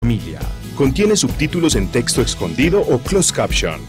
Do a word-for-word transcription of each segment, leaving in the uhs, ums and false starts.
familia. Contiene subtítulos en texto escondido o closed caption.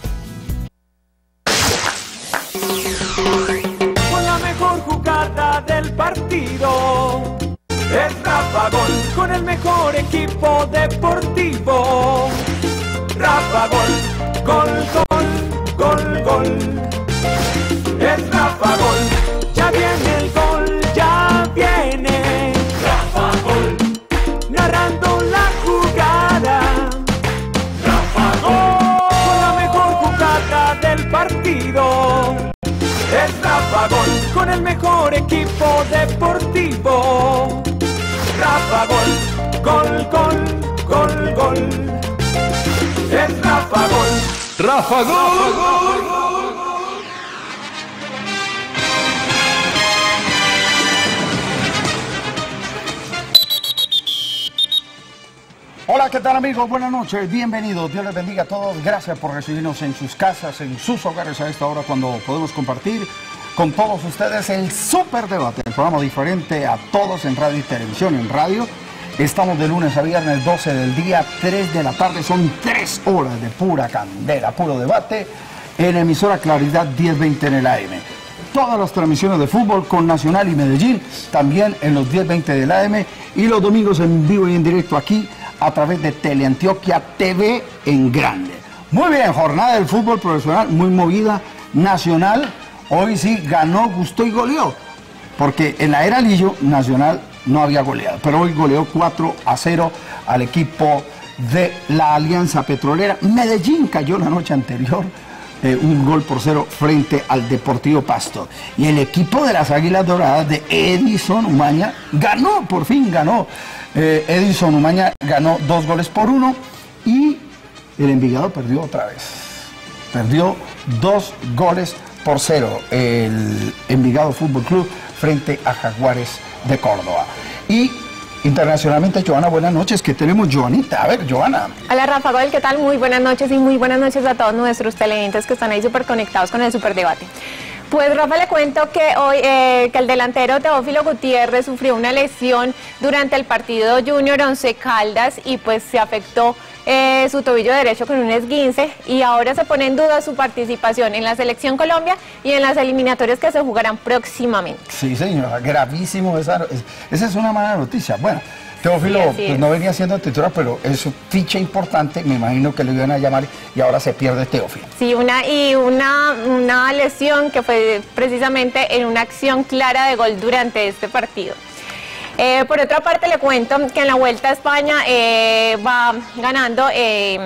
Con la mejor jugada del partido es Rafa Gol, con el mejor equipo deportivo. Rafa Gol, gol, gol, gol, gol. Es Rafa Gol, ya viene el gol, ya viene. Rafa Gol, narrando la jugada. Rafa Gol, con la mejor jugada del partido. Es Rafa Gol, con el mejor equipo deportivo. Rafa Gol, gol, gol, gol, gol. Es Rafa Gol. ¡Rafa Gol! Hola, ¿qué tal amigos? Buenas noches, bienvenidos, Dios les bendiga a todos, gracias por recibirnos en sus casas, en sus hogares a esta hora cuando podemos compartir con todos ustedes el Super Debate, el programa diferente a todos en radio y televisión. En radio estamos de lunes a viernes, doce del día, tres de la tarde, son tres horas de pura candela, puro debate, en emisora Claridad diez veinte en el A M. Todas las transmisiones de fútbol con Nacional y Medellín, también en los diez veinte del A M, y los domingos en vivo y en directo aquí, a través de Teleantioquia T V en grande. Muy bien, jornada del fútbol profesional, muy movida, Nacional, hoy sí ganó, gustó y goleó, porque en la era Lillo, Nacional no había goleado, pero hoy goleó cuatro a cero al equipo de la Alianza Petrolera. Medellín cayó la noche anterior, eh, un gol por cero frente al Deportivo Pasto. Y el equipo de las Águilas Doradas de Edison Umaña ganó, por fin ganó. Eh, Edison Umaña ganó dos goles por uno y el Envigado perdió otra vez. Perdió dos goles por cero el Envigado Fútbol Club frente a Jaguares de Córdoba. Y internacionalmente, Joana, buenas noches, que tenemos Joanita. A ver, Joana. Hola, Rafa Gol, ¿qué tal? Muy buenas noches y muy buenas noches a todos nuestros televidentes que están ahí súper conectados con el Super Debate. Pues, Rafa, le cuento que hoy eh, que el delantero Teófilo Gutiérrez sufrió una lesión durante el partido Junior Once Caldas y pues se afectó eh, su tobillo derecho con un esguince y ahora se pone en duda su participación en la Selección Colombia y en las eliminatorias que se jugarán próximamente. Sí, señora, gravísimo, esa, esa es una mala noticia. Bueno, Teófilo sí, pues, no venía siendo titular, pero es su ficha importante, me imagino que le iban a llamar y ahora se pierde Teófilo. Sí, una, y una, una lesión que fue precisamente en una acción clara de gol durante este partido. Eh, por otra parte, le cuento que en la Vuelta a España eh, va ganando eh,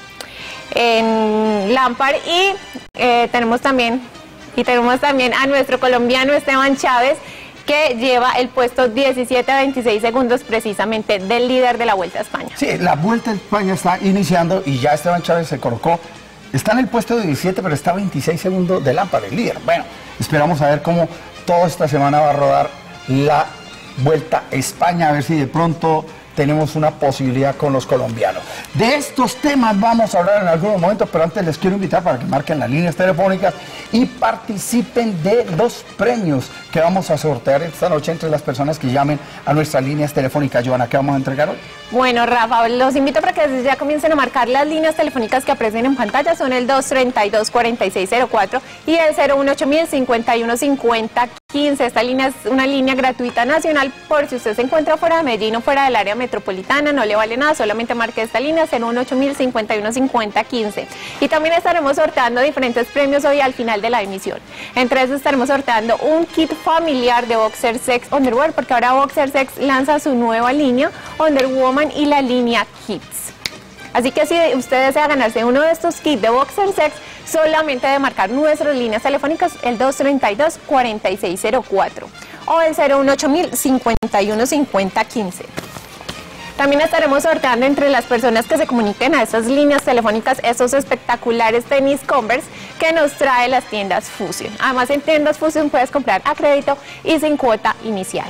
en Lampard y eh, tenemos también, y tenemos también a nuestro colombiano Esteban Chávez, que lleva el puesto diecisiete a veintiséis segundos precisamente del líder de la Vuelta a España. Sí, la Vuelta a España está iniciando y ya Esteban Chávez se colocó, está en el puesto diecisiete, pero está a veintiséis segundos de Lampard, el líder. Bueno, esperamos a ver cómo toda esta semana va a rodar la Vuelta a España, a ver si de pronto tenemos una posibilidad con los colombianos. De estos temas vamos a hablar en algunos momentos, pero antes les quiero invitar para que marquen las líneas telefónicas y participen de los premios que vamos a sortear esta noche entre las personas que llamen a nuestras líneas telefónicas. Joana, ¿qué vamos a entregar hoy? Bueno, Rafa, los invito para que desde ya comiencen a marcar las líneas telefónicas que aparecen en pantalla, son el dos treinta y dos, cuarenta y seis cero cuatro y el cero uno ocho mil, cincuenta y uno cincuenta quince. Esta línea es una línea gratuita nacional por si usted se encuentra fuera de Medellín o fuera del área metropolitana, no le vale nada, solamente marque esta línea cero uno ocho mil, cincuenta y uno cincuenta quince. Y también estaremos sorteando diferentes premios hoy al final de la emisión. Entre esos estaremos sorteando un kit familiar de Boxer Sex Underwear, porque ahora Boxer Sex lanza su nueva línea Wonder Woman y la línea Kids. Así que si usted desea ganarse uno de estos kits de Boxer Sex, solamente de marcar nuestras líneas telefónicas, el dos treinta y dos, cuarenta y seis cero cuatro o el cero uno ocho mil, cincuenta y uno cincuenta quince. También estaremos sorteando entre las personas que se comuniquen a estas líneas telefónicas esos espectaculares tenis Converse que nos trae las tiendas Fusion. Además, en tiendas Fusion puedes comprar a crédito y sin cuota inicial.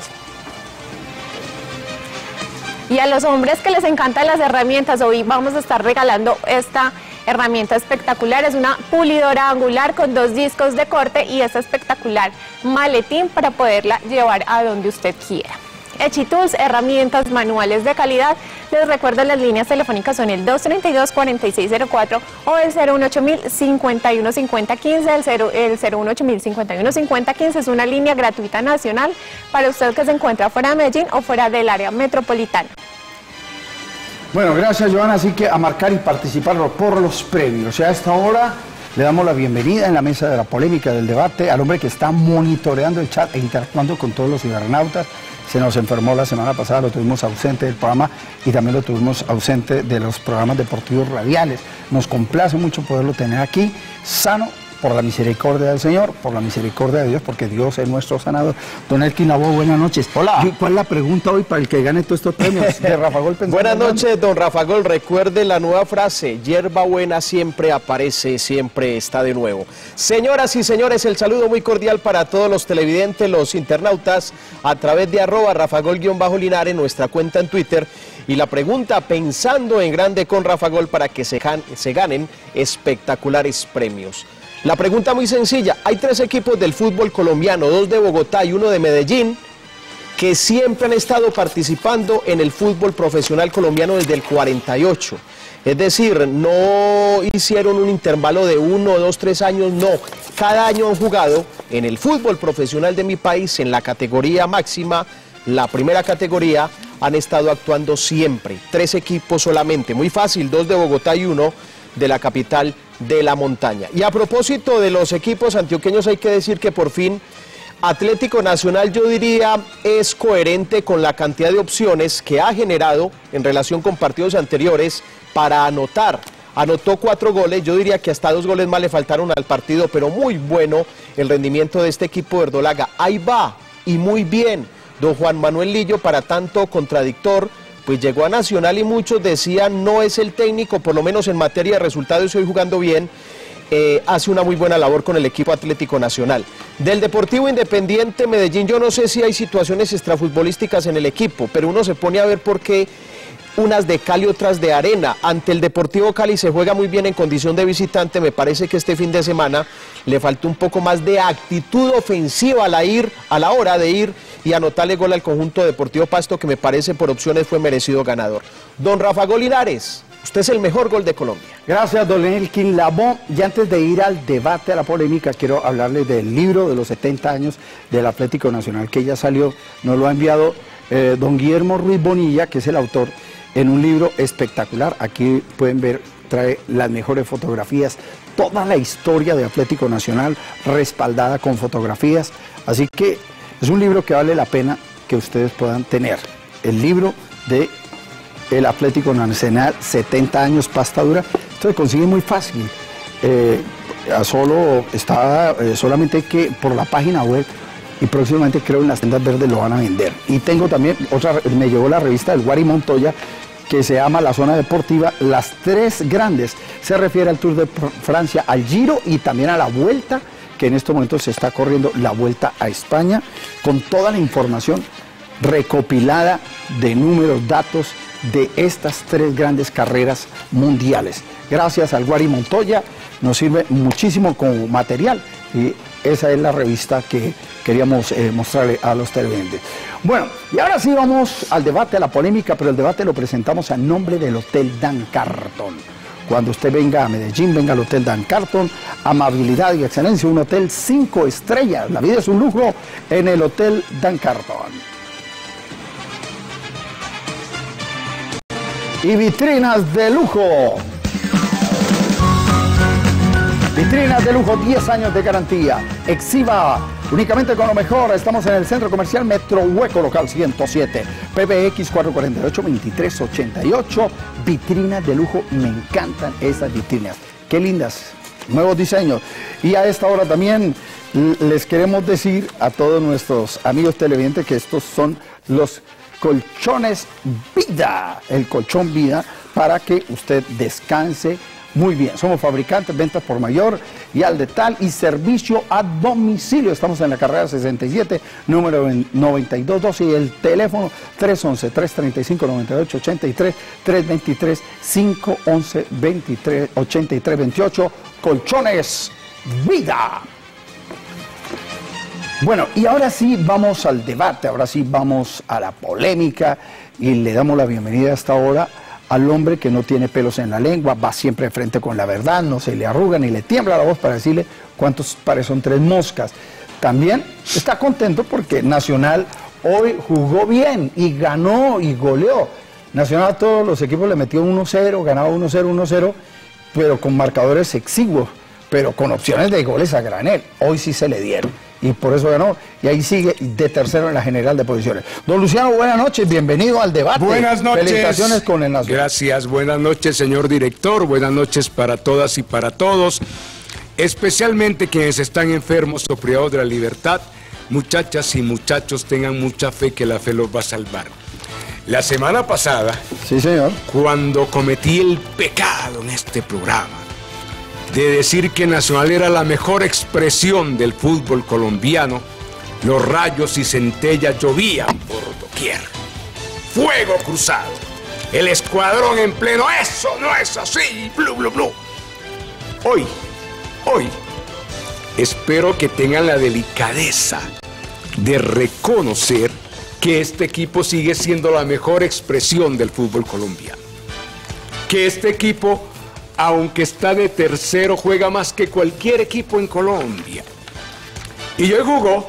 Y a los hombres que les encantan las herramientas, hoy vamos a estar regalando esta herramienta espectacular. Es una pulidora angular con dos discos de corte y esta espectacular maletín para poderla llevar a donde usted quiera. Echitools, herramientas manuales de calidad. Les recuerdo, las líneas telefónicas son el dos treinta y dos, cuarenta y seis cero cuatro o el cero uno ocho mil, cincuenta y uno cincuenta quince. El, cero, el cero uno ocho mil, cincuenta y uno cincuenta quince es una línea gratuita nacional para usted que se encuentra fuera de Medellín o fuera del área metropolitana. Bueno, gracias, Joana. Así que a marcar y participar por los premios. Y a esta hora le damos la bienvenida en la mesa de la polémica, del debate, al hombre que está monitoreando el chat e interactuando con todos los cibernautas. Se nos enfermó la semana pasada, lo tuvimos ausente del programa y también lo tuvimos ausente de los programas deportivos radiales. Nos complace mucho poderlo tener aquí, sano, por la misericordia del Señor, por la misericordia de Dios, porque Dios es nuestro sanador. Don Elkin Lavoe, buenas noches. Hola. ¿Cuál es la pregunta hoy para el que gane todos estos premios de Rafa Gol? Buenas noches, don Rafa Gol. Recuerde la nueva frase: hierba buena siempre aparece, siempre está de nuevo. Señoras y señores, el saludo muy cordial para todos los televidentes, los internautas, a través de arroba Rafa Gol-Linares, nuestra cuenta en Twitter. Y la pregunta, pensando en grande con Rafa Gol para que se, se ganen espectaculares premios. La pregunta muy sencilla: hay tres equipos del fútbol colombiano, dos de Bogotá y uno de Medellín, que siempre han estado participando en el fútbol profesional colombiano desde el cuarenta y ocho. Es decir, no hicieron un intervalo de uno, dos, tres años, no. Cada año han jugado en el fútbol profesional de mi país, en la categoría máxima, la primera categoría, han estado actuando siempre. Tres equipos solamente, muy fácil, dos de Bogotá y uno de la capital de la montaña. Y a propósito de los equipos antioqueños, hay que decir que por fin Atlético Nacional, yo diría, es coherente con la cantidad de opciones que ha generado en relación con partidos anteriores para anotar. Anotó cuatro goles, yo diría que hasta dos goles más le faltaron al partido, pero muy bueno el rendimiento de este equipo verdolaga. Ahí va, y muy bien, don Juan Manuel Lillo, para tanto contradictor, pues llegó a Nacional y muchos decían no es el técnico, por lo menos en materia de resultados estoy jugando bien, eh, hace una muy buena labor con el equipo Atlético Nacional. Del Deportivo Independiente Medellín, yo no sé si hay situaciones extrafutbolísticas en el equipo, pero uno se pone a ver por qué unas de cal y otras de arena. Ante el Deportivo Cali se juega muy bien en condición de visitante, me parece que este fin de semana le faltó un poco más de actitud ofensiva a la, ir, a la hora de ir y anotarle gol al conjunto Deportivo Pasto, que me parece por opciones fue merecido ganador. Don Rafa Gol Linares, usted es el mejor gol de Colombia. Gracias, don Elkin Lavoe. Y antes de ir al debate, a la polémica, quiero hablarles del libro de los setenta años del Atlético Nacional, que ya salió, nos lo ha enviado eh, don Guillermo Ruiz Bonilla, que es el autor, en un libro espectacular. Aquí pueden ver, trae las mejores fotografías, toda la historia de Atlético Nacional respaldada con fotografías, así que es un libro que vale la pena que ustedes puedan tener. El libro de el Atlético Nacional, setenta años, pasta dura. Esto se consigue muy fácil, eh, solo está, eh, solamente que por la página web, y próximamente creo en las tiendas verdes lo van a vender. Y tengo también otra, me llegó la revista del Guari Montoya, que se llama La Zona Deportiva, las tres grandes. Se refiere al Tour de Francia, al Giro y también a la Vuelta, que en estos momentos se está corriendo la Vuelta a España, con toda la información recopilada de números, datos de estas tres grandes carreras mundiales. Gracias al Guari Montoya, nos sirve muchísimo como material y esa es la revista que queríamos eh, mostrarle a los televidentes. Bueno, y ahora sí vamos al debate, a la polémica, pero el debate lo presentamos a nombre del Hotel Dan Carton. Cuando usted venga a Medellín, venga al Hotel Dan Carton, amabilidad y excelencia, un hotel cinco estrellas, la vida es un lujo en el Hotel Dan Carton. Y vitrinas de lujo. Vitrinas de lujo, diez años de garantía. Exhiba únicamente con lo mejor. Estamos en el Centro Comercial Metro Hueco, local ciento siete. P B X cuatro cuatro ocho, veintitrés ochenta y ocho. Vitrinas de lujo, me encantan estas vitrinas. Qué lindas, nuevos diseños. Y a esta hora también les queremos decir a todos nuestros amigos televidentes que estos son los colchones Vida. El colchón Vida para que usted descanse muy bien. Somos fabricantes, ventas por mayor y al detal y servicio a domicilio. Estamos en la carrera sesenta y siete, número noventa y dos doce y el teléfono tres once, tres treinta y cinco, noventa y ocho ochenta y tres, tres veintitrés, cinco once, veintitrés, ochenta y tres veintiocho. Colchones Vida. Bueno, y ahora sí vamos al debate, ahora sí vamos a la polémica y le damos la bienvenida a esta hora al hombre que no tiene pelos en la lengua, va siempre de frente con la verdad, no se le arruga ni le tiembla la voz para decirle cuántos pares son tres moscas. También está contento porque Nacional hoy jugó bien y ganó y goleó. Nacional a todos los equipos le metió uno cero, ganaba uno cero, uno cero, pero con marcadores exiguos, pero con opciones de goles a granel. Hoy sí se le dieron y por eso ganó, y ahí sigue de tercero en la general de posiciones. Don Luciano, buenas noches, bienvenido al debate. Buenas noches. Felicitaciones con el Nacional. Gracias, buenas noches, señor director, buenas noches para todas y para todos, especialmente quienes están enfermos o privados de la libertad. Muchachas y muchachos, tengan mucha fe que la fe los va a salvar. La semana pasada, sí, señor, cuando cometí el pecado en este programa de decir que Nacional era la mejor expresión del fútbol colombiano, los rayos y centellas llovían por doquier. Fuego cruzado, el escuadrón en pleno, eso no es así, blu, blu, blu. Hoy, hoy, espero que tengan la delicadeza de reconocer que este equipo sigue siendo la mejor expresión del fútbol colombiano. Que este equipo, aunque está de tercero, juega más que cualquier equipo en Colombia. Y hoy jugó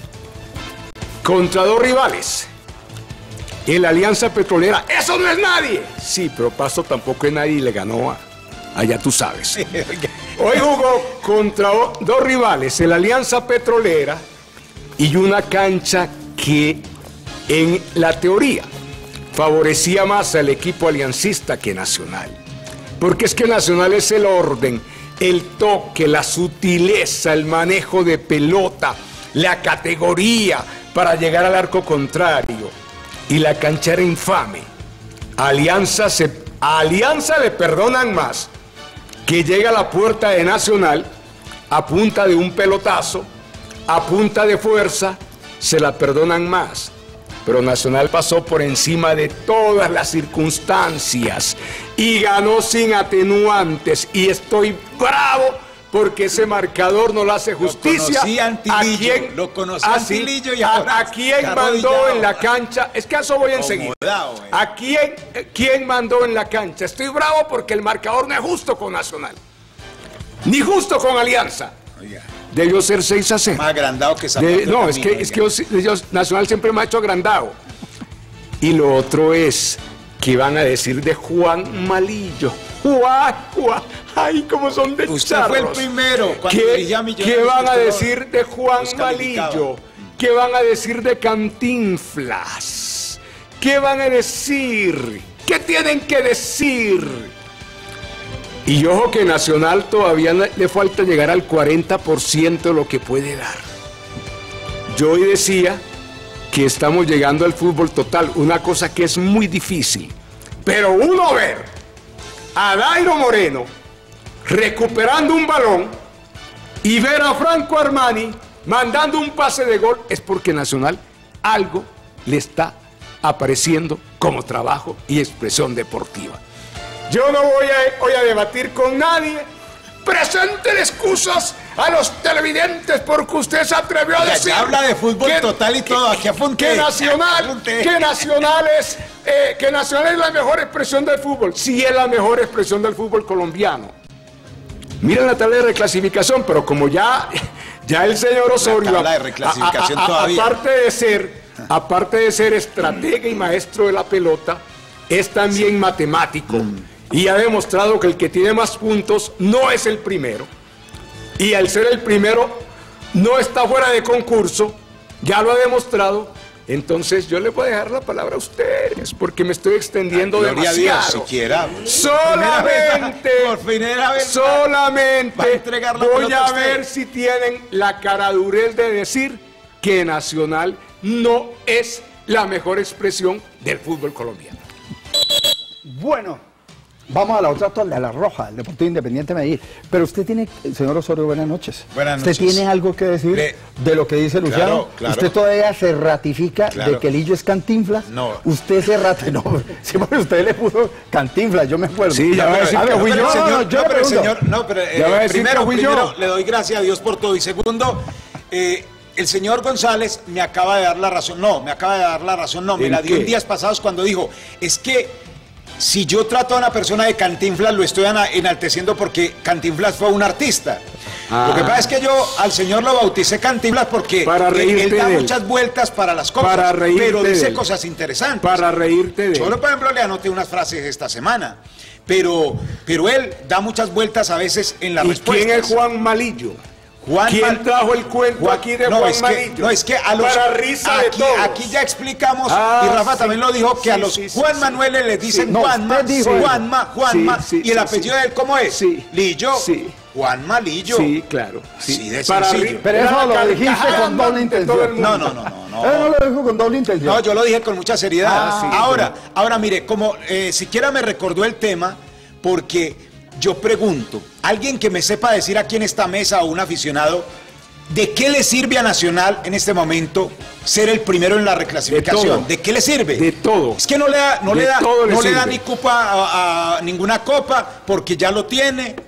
contra dos rivales. El Alianza Petrolera, ¡eso no es nadie! Sí, pero Pasto tampoco es nadie y le ganó a... allá tú sabes. Hoy jugó contra dos rivales, el Alianza Petrolera y una cancha que en la teoría favorecía más al equipo aliancista que Nacional. Porque es que Nacional es el orden, el toque, la sutileza, el manejo de pelota, la categoría para llegar al arco contrario. Y la cancha era infame. A Alianza, se, a Alianza le perdonan más que llega a la puerta de Nacional a punta de un pelotazo, a punta de fuerza, se la perdonan más. Pero Nacional pasó por encima de todas las circunstancias y ganó sin atenuantes. Y estoy bravo porque ese marcador no le hace justicia. ¿A quién lo conocí Antilillo y ahora a, a quién mandó en la cancha? Es que a eso voy a enseguida. ¿A quién, quién mandó en la cancha? Estoy bravo porque el marcador no es justo con Nacional, ni justo con Alianza. Oiga. Debió ser seis a cero. Más agrandado que De, No, es que, es que yo, yo, Nacional siempre me ha hecho agrandado. Y lo otro es que van a decir de Juan Malillo. Juan, Juan, ay, cómo son de Usted charros. fue el primero. ¿Qué, ¿qué van a decir de Juan Malillo? ¿Qué van a decir de Cantinflas? ¿Qué van a decir? ¿Qué tienen que decir? Y ojo que Nacional todavía le falta llegar al cuarenta por ciento de lo que puede dar. Yo hoy decía que estamos llegando al fútbol total, una cosa que es muy difícil. Pero uno ver a Dairo Moreno recuperando un balón y ver a Franco Armani mandando un pase de gol es porque Nacional algo le está apareciendo como trabajo y expresión deportiva. Yo no voy a, hoy a debatir con nadie. Presenten excusas a los televidentes porque usted se atrevió a decir... Ya habla de fútbol que, total y que, todo, aquí apunté. Que Nacional, apunté. que Nacional es, eh, que Nacional es la mejor expresión del fútbol. Sí es la mejor expresión del fútbol colombiano. Miren la tabla de reclasificación, pero como ya, ya el señor Osorio... La tabla de reclasificación a, a, a, todavía. Aparte de ser, aparte de ser estratega y maestro de la pelota, es también sí. matemático. Mm. Y ha demostrado que el que tiene más puntos no es el primero. Y al ser el primero no está fuera de concurso, ya lo ha demostrado. Entonces yo le voy a dejar la palabra a ustedes porque me estoy extendiendo Ay, demasiado. Dios, siquiera. Solamente, por primera vez, solamente a voy a ver si tienen la caradurez de decir que Nacional no es la mejor expresión del fútbol colombiano. Bueno, vamos a la otra tonda, a la roja, el Deportivo Independiente de Medellín. Pero usted tiene, señor Osorio, buenas noches. Buenas ¿Usted noches. tiene algo que decir Le... de lo que dice Luciano? Claro, claro. ¿Usted todavía se ratifica claro. de que Lillo es Cantinflas? No. Usted se ratifica, no, sí, porque usted le puso Cantinflas, yo me acuerdo. Sí, ya va a decir a que ver, no, pero yo, el señor, no, yo no, pero el pregunto. señor, no, pero eh, Ya va a decir primero, que fui yo. primero le doy gracias a Dios por todo y segundo, eh, el señor González me acaba de dar la razón. No, me acaba de dar la razón. No, me la dio en días pasados cuando dijo, es que si yo trato a una persona de Cantinflas, lo estoy enalteciendo porque Cantinflas fue un artista. Ah. Lo que pasa es que yo al señor lo bauticé Cantinflas porque para él, él da de muchas él. vueltas para las cosas, para pero dice de cosas interesantes. Para reírte de Yo, él. por ejemplo, le anoté unas frases esta semana, pero, pero él da muchas vueltas a veces en las ¿Y respuestas. quién es Juan Malillo? Juan ¿Quién Mal... trajo el cuento Juan... aquí de no, Juan es que, Malillo? No, es que a los... Para risa aquí, de todos. aquí ya explicamos, ah, y Rafa sí, también lo dijo, que sí, a los sí, sí, Juan sí, Manuel sí. les dicen Sí, no, Juanma, dijo Juanma, Juanma, sí, sí, y el sí, apellido sí. de él, ¿cómo es? Sí. Lillo. Sí. Juanma Lillo. Sí, claro. Sí, sí de para sencillo. Pero eso lo dijiste con doble intención. No, no, no, no. no. Él no lo dijo con doble intención. No, yo lo dije con mucha seriedad. Ah, sí, ahora, sí. ahora mire, como eh, siquiera me recordó el tema, porque yo pregunto, alguien que me sepa decir aquí en esta mesa o un aficionado, ¿de qué le sirve a Nacional en este momento ser el primero en la reclasificación? ¿De, ¿De qué le sirve? De todo. Es que no le da, no de le da, le no le da sirve. ni copa a, a ninguna copa porque ya lo tiene.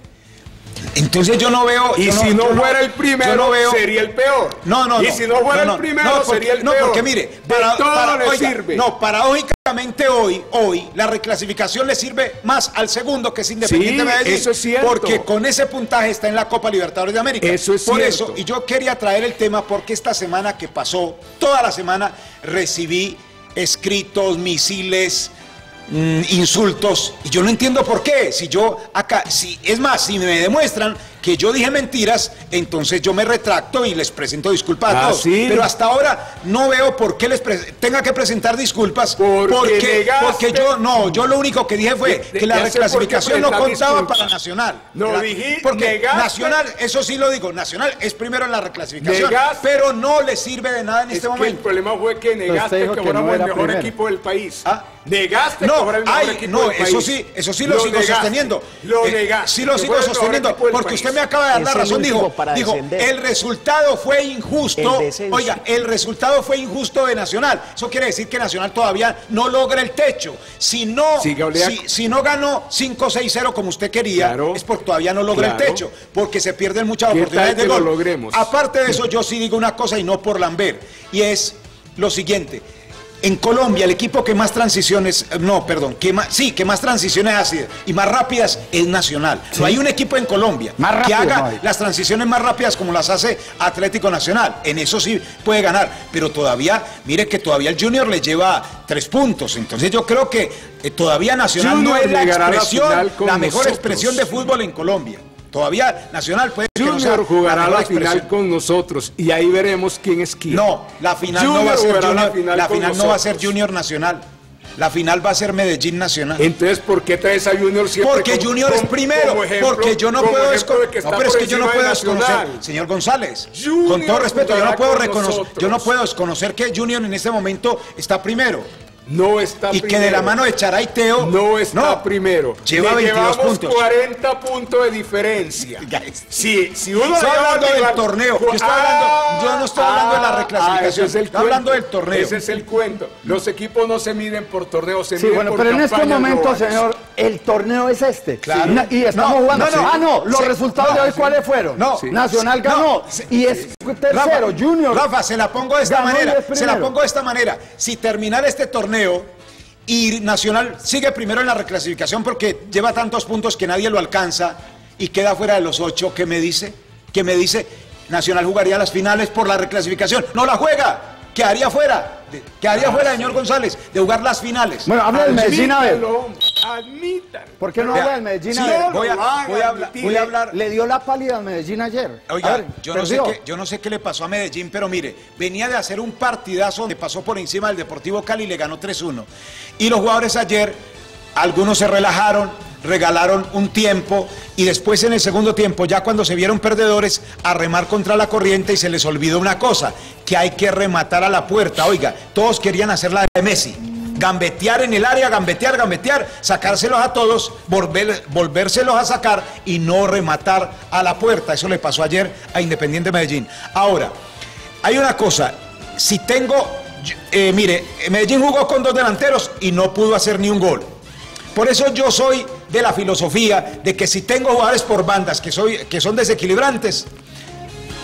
Entonces yo no veo... Y yo si no, no yo fuera no, el primero, no veo, sería el peor. No, no, no. Y si no fuera no, no, el primero, no, porque, sería el no, peor. porque mire, de para, todo para, le oiga, sirve. No, paradójicamente hoy, hoy, la reclasificación le sirve más al segundo, que es Independiente Sí, Medellín. eso es cierto. Porque con ese puntaje está en la Copa Libertadores de América. Eso es Por cierto. eso, y yo quería traer el tema porque esta semana que pasó, toda la semana, recibí escritos, misiles, mm, insultos, y yo no entiendo por qué. Si yo acá, si es más, si me demuestran que yo dije mentiras, entonces yo me retracto y les presento disculpas a Ah, todos. ¿sí? Pero hasta ahora no veo por qué les tenga que presentar disculpas, Porque porque, negaste- porque yo no, yo lo único que dije fue De- de- que la ya sé por qué reclasificación no presentar contaba disculpas. para Nacional. No, La- dije, porque negaste- Nacional, eso sí lo digo, Nacional es primero en la reclasificación, Negaste- pero no le sirve de nada en Es este que el momento. problema fue que negaste dijo que que fuéramos no el era mejor primero. equipo del país. ¿Ah? Negaste que No, fuera el mejor ay, equipo no, del eso país. sí, eso sí lo, sigo negaste, sosteniendo. Lo Eh, negaste. Sí lo que sigo fuera el mejor sosteniendo, equipo del porque país. usted me acaba de dar la Es el razón, último dijo, para dijo, descender. el resultado fue injusto. El descenso. Oiga, el resultado fue injusto de Nacional. Eso quiere decir que Nacional todavía no logra el techo. Si no, Sí, Gabriel. si, si no ganó cinco seis cero como usted quería, Claro. es porque todavía no logra Claro. el techo, porque se pierden muchas ¿Qué oportunidades tal de que gol. lo logremos? Aparte de eso, yo sí digo una cosa y no por lamber, y es lo siguiente. En Colombia, el equipo que más transiciones, no, perdón, que más, sí, que más transiciones hace y más rápidas es Nacional. No hay un equipo en Colombia Más que rápido, haga no hay. las transiciones más rápidas como las hace Atlético Nacional. En eso sí puede ganar, pero todavía, mire que todavía el Junior le lleva tres puntos. Entonces yo creo que eh, todavía Nacional Junior no es la llegará a la expresión, final con la mejor nosotros. expresión de fútbol en Colombia. Todavía Nacional puede que no sea Junior jugará mejor la final expresión. con nosotros y ahí veremos quién es quién. No, la final Junior no va a ser jugará la Junior, final la con final no va a ser nosotros. Junior Nacional. La final va a ser Medellín Nacional. Entonces, ¿por qué traes a Junior siempre? Porque como- Junior es como- primero, como ejemplo- porque yo no como puedo ejemplo de desconocer, que está no, pero es por que yo no encima puedo de desconocer, Nacional. señor González, Junior con todo respeto, yo no jugará puedo con reconocer, nosotros. yo no puedo desconocer que Junior en este momento está primero No está y primero. que de la mano de Charaiteo No está no, primero. lleva Le veintidós llevamos puntos. cuarenta puntos de diferencia. Ya es. Si, si uno Estoy le lleva hablando del rival- torneo. Yo estoy hablando- yo no estoy hablando de la reclasificación. ese es el Estoy hablando cuento. del torneo. Ese es el cuento. Los equipos no se miden por torneos, se Sí, miden bueno, por pero en este campañas momento, globales. señor, el torneo es este. Claro. Na- Y estamos No, jugando. no, no. Ah, no, los Sí. resultados No, de hoy, sí. ¿cuáles fueron? No. Sí. Nacional No. ganó. Sí. Y es tercero, Rafa, Junior. Rafa, se la pongo de esta ganó y manera. es Se la primero. pongo de esta manera. Si terminara este torneo y Nacional sigue primero en la reclasificación porque lleva tantos puntos que nadie lo alcanza y queda fuera de los ocho, ¿qué me dice? ¿Qué me dice? Nacional jugaría las finales por la reclasificación. No la juega. Quedaría fuera. De- Quedaría fuera, señor González, de jugar las finales. Bueno, habla del Medellín, a ver. Admítalo, admítalo. ¿Por qué no Vea, habla del Medellín? sí, a ver? voy a, lo haga, voy a hablar. admitir. Voy a hablar. Le dio la pálida al Medellín ayer. Oiga, A ver, yo, no sé perdió. qué, yo no sé qué le pasó a Medellín, pero mire, venía de hacer un partidazo donde pasó por encima del Deportivo Cali y le ganó tres uno. Y los jugadores ayer, algunos se relajaron, regalaron un tiempo y después en el segundo tiempo, ya cuando se vieron perdedores, a remar contra la corriente y se les olvidó una cosa, que hay que rematar a la puerta. Oiga, todos querían hacer la de Messi. Gambetear en el área, gambetear, gambetear, sacárselos a todos, volver, volvérselos a sacar y no rematar a la puerta. Eso le pasó ayer a Independiente Medellín. Ahora, hay una cosa, si tengo, eh, mire, Medellín jugó con dos delanteros y no pudo hacer ni un gol. Por eso yo soy de la filosofía de que si tengo jugadores por bandas que, soy, que son desequilibrantes,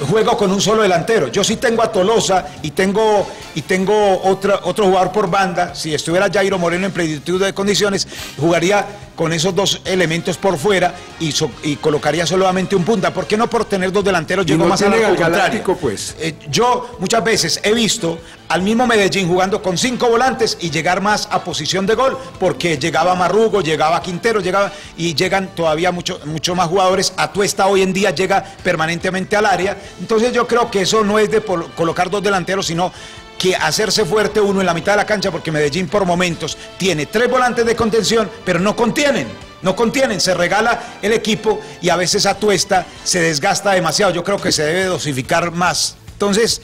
juego con un solo delantero. Yo sí tengo a Tolosa y tengo, y tengo otra, otro jugador por banda. Si estuviera Jairo Moreno en plenitud de condiciones, jugaría con esos dos elementos por fuera y, so, y colocaría solamente un punta. ¿Por qué no por tener dos delanteros? Llego no más al contrario. Pues. Eh, yo muchas veces he visto al mismo Medellín jugando con cinco volantes y llegar más a posición de gol, porque llegaba Marrugo, llegaba Quintero, llegaba y llegan todavía mucho, mucho más jugadores. Atuesta hoy en día llega permanentemente al área. Entonces yo creo que eso no es de colocar dos delanteros, sino que hacerse fuerte uno en la mitad de la cancha, porque Medellín por momentos tiene tres volantes de contención, pero no contienen, no contienen, se regala el equipo y a veces Atuesta se desgasta demasiado. Yo creo que se debe dosificar más. Entonces,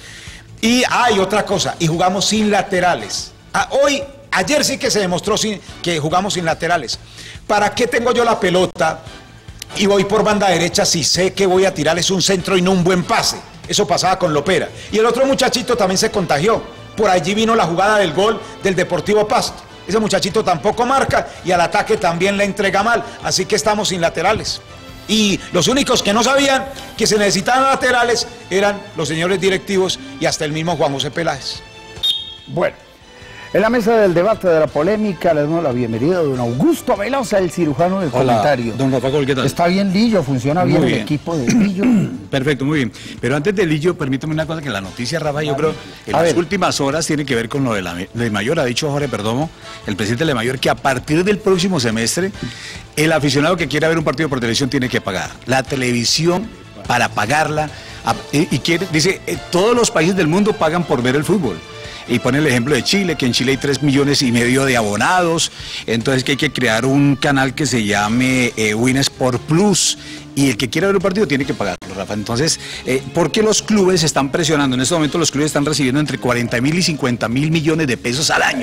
y hay otra cosa, y jugamos sin laterales. Ah, hoy, ayer sí que se demostró sin, que jugamos sin laterales. ¿Para qué tengo yo la pelota y voy por banda derecha si sé que voy a tirar es un centro y no un buen pase? Eso pasaba con Lopera. Y el otro muchachito también se contagió. Por allí vino la jugada del gol del Deportivo Pasto. Ese muchachito tampoco marca y al ataque también le entrega mal. Así que estamos sin laterales. Y los únicos que no sabían que se necesitaban laterales eran los señores directivos y hasta el mismo Juan José Peláez. Bueno. En la mesa del debate de la polémica le damos la bienvenida a don Augusto Velosa, el cirujano del Hola, comentario. Don Rafa Gol, ¿qué tal? Está bien Lillo, funciona bien, bien el equipo de Lillo. Perfecto, muy bien. Pero antes de Lillo, permítame una cosa, que la noticia, Rafa, yo creo, en A las ver. últimas horas tiene que ver con lo de la de Mayor. Ha dicho Jorge Perdomo, el presidente de la Mayor, que a partir del próximo semestre, el aficionado que quiera ver un partido por televisión tiene que pagar. La televisión, para pagarla, a- y, y quiere, dice, eh, todos los países del mundo pagan por ver el fútbol. Y pone el ejemplo de Chile, que en Chile hay tres millones y medio de abonados, entonces que hay que crear un canal que se llame eh, Win Sport Plus, y el que quiera ver un partido tiene que pagarlo, Rafa. Entonces, eh, ¿por qué los clubes están presionando? En este momento los clubes están recibiendo entre cuarenta mil y cincuenta mil millones de pesos al año,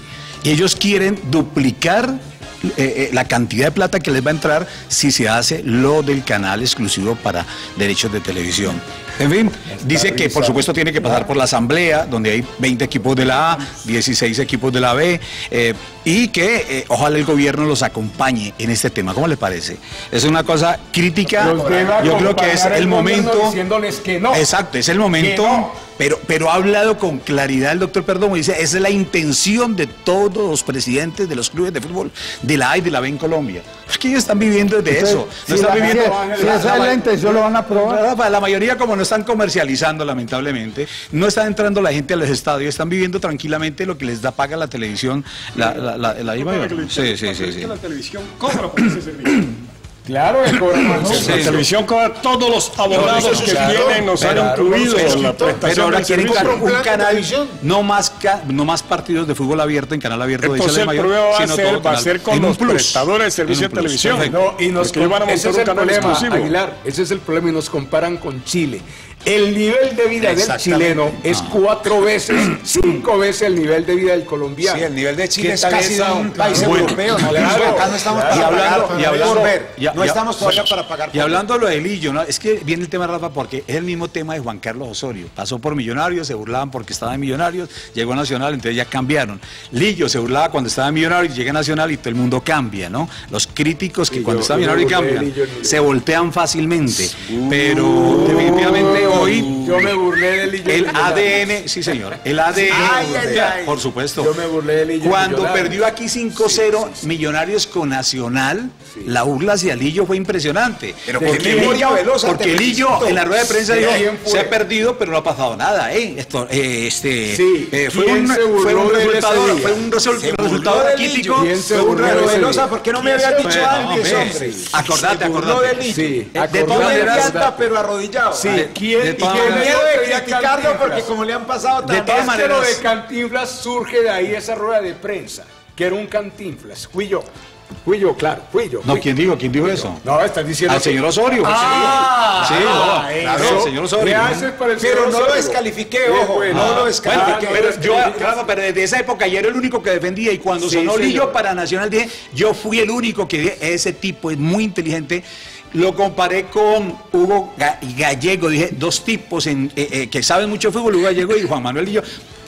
y ellos quieren duplicar eh, eh, la cantidad de plata que les va a entrar si se hace lo del canal exclusivo para derechos de televisión. En fin, dice que por supuesto tiene que pasar por la asamblea, donde hay veinte equipos de la A, dieciséis equipos de la B, eh, y que eh, ojalá el gobierno los acompañe en este tema. ¿Cómo le parece? Es una cosa crítica, Los debe yo creo que es acompañar el el gobierno momento... diciéndoles que no. Exacto, es el momento... Que no. Pero, pero ha hablado con claridad el doctor Perdomo y dice, esa es la intención de todos los presidentes de los clubes de fútbol de la A y de la B en Colombia. Es que ellos están viviendo de eso. Si, No están la, viviendo... si- si esa es la intención, lo van a aprobar. Rafa, la mayoría, como no están comercializando, lamentablemente, no está entrando la gente a los estadios, están viviendo tranquilamente lo que les da paga la televisión, la, la, la, la, la Sí, sí, sí, sí. La televisión cobra por ese servicio. Claro, el cobran. Sí, La sí. televisión cobra todos los abonados que Claro, tienen, nos han claro, incluido pero- en la Pero prestación ahora del quieren servicio. un canal, no más, ca- no más partidos de fútbol abierto en canal abierto de Entonces el Mayor, problema va a sino ser, todo va a canal ser con en un los plus. prestadores de servicio En de un plus, televisión. perfecto. No, y nos Porque ellos van a ese montar es un el canal problema, exclusivo. Aguilar, ese es el problema y nos comparan con Chile. El nivel de vida del Exactamente. chileno es cuatro veces, cinco veces el nivel de vida del colombiano. Sí, el nivel de Chile ¿Qué es tal casi de esa- un país Bueno, europeo. ¿No? claro, Acá no estamos claro. para Y hablando- pagar y hablando- por ver. ya- No ya- estamos todavía para pagar por Y ver. hablando de lo de Lillo, ¿no? Es que viene el tema, Rafa, porque es el mismo tema de Juan Carlos Osorio. Pasó por Millonarios, se burlaban porque estaba en Millonarios, llegó a Nacional, entonces ya cambiaron. Lillo se burlaba cuando estaba en Millonarios, llega a Nacional y todo el mundo cambia, ¿no? Los críticos que Y cuando yo- están en yo me Millonarios burlé de cambian, Lillo, se voltean fácilmente. Pero definitivamente hoy... Yo me burlé de Lillo. El A D N, sí señor, el A D N, Ay, ay, ay. por supuesto. Yo me burlé de Lillo. Cuando Millonarios. perdió aquí cinco cero Millonarios con Nacional, la burla hacia Lillo fue impresionante. Pero porque qué memoria Lillo, velosa, porque te Lillo felicito. en la rueda de prensa Sí, dijo, ¿quién fue? se ha perdido, pero no ha pasado nada, ¿eh? Esto, eh, este, Sí, eh, fue, ¿quién un, se burló fue un de él resultado, ese día? fue un resol- Se burló resultado de raquítico. Lillo. ¿Quién se Fue un burló de raro ese Velosa, día? ¿por qué no me habías dicho Bueno, antes, hombre, hombre? acordate, Se burló acordate. de Lillo. Sí, De todas acordate. maneras, pero arrodillado. Sí, Ay, ¿quién? de ¿Y todas quién Con maneras. miedo de quería criticarlo Cantinflas? porque como le han pasado De tantas todas Es que lo maneras. de Cantinflas surge de ahí esa rueda de prensa, que era un Cantinflas. Fui yo. Fui yo, claro, fui yo. No, fui. ¿quién dijo? ¿Quién dijo eso? No, estás diciendo Al que- señor Osorio. fue el Ah, señor. Sí, ah, no, eso. claro, el señor Osorio. Me haces parecer Pero no lo Osorio. descalifiqué, Sí, ojo, bueno. no lo Bueno, descalifiqué. pero yo, Rafa, pero desde esa época yo era el único que defendía y cuando Sí, sonó señor. Lillo para Nacional dije, yo fui el único que dije, ese tipo es muy inteligente. Lo comparé con Hugo Ga- y Gallego, dije, dos tipos en, eh, eh, que saben mucho de fútbol, Hugo Gallego y Juan Manuel Lillo.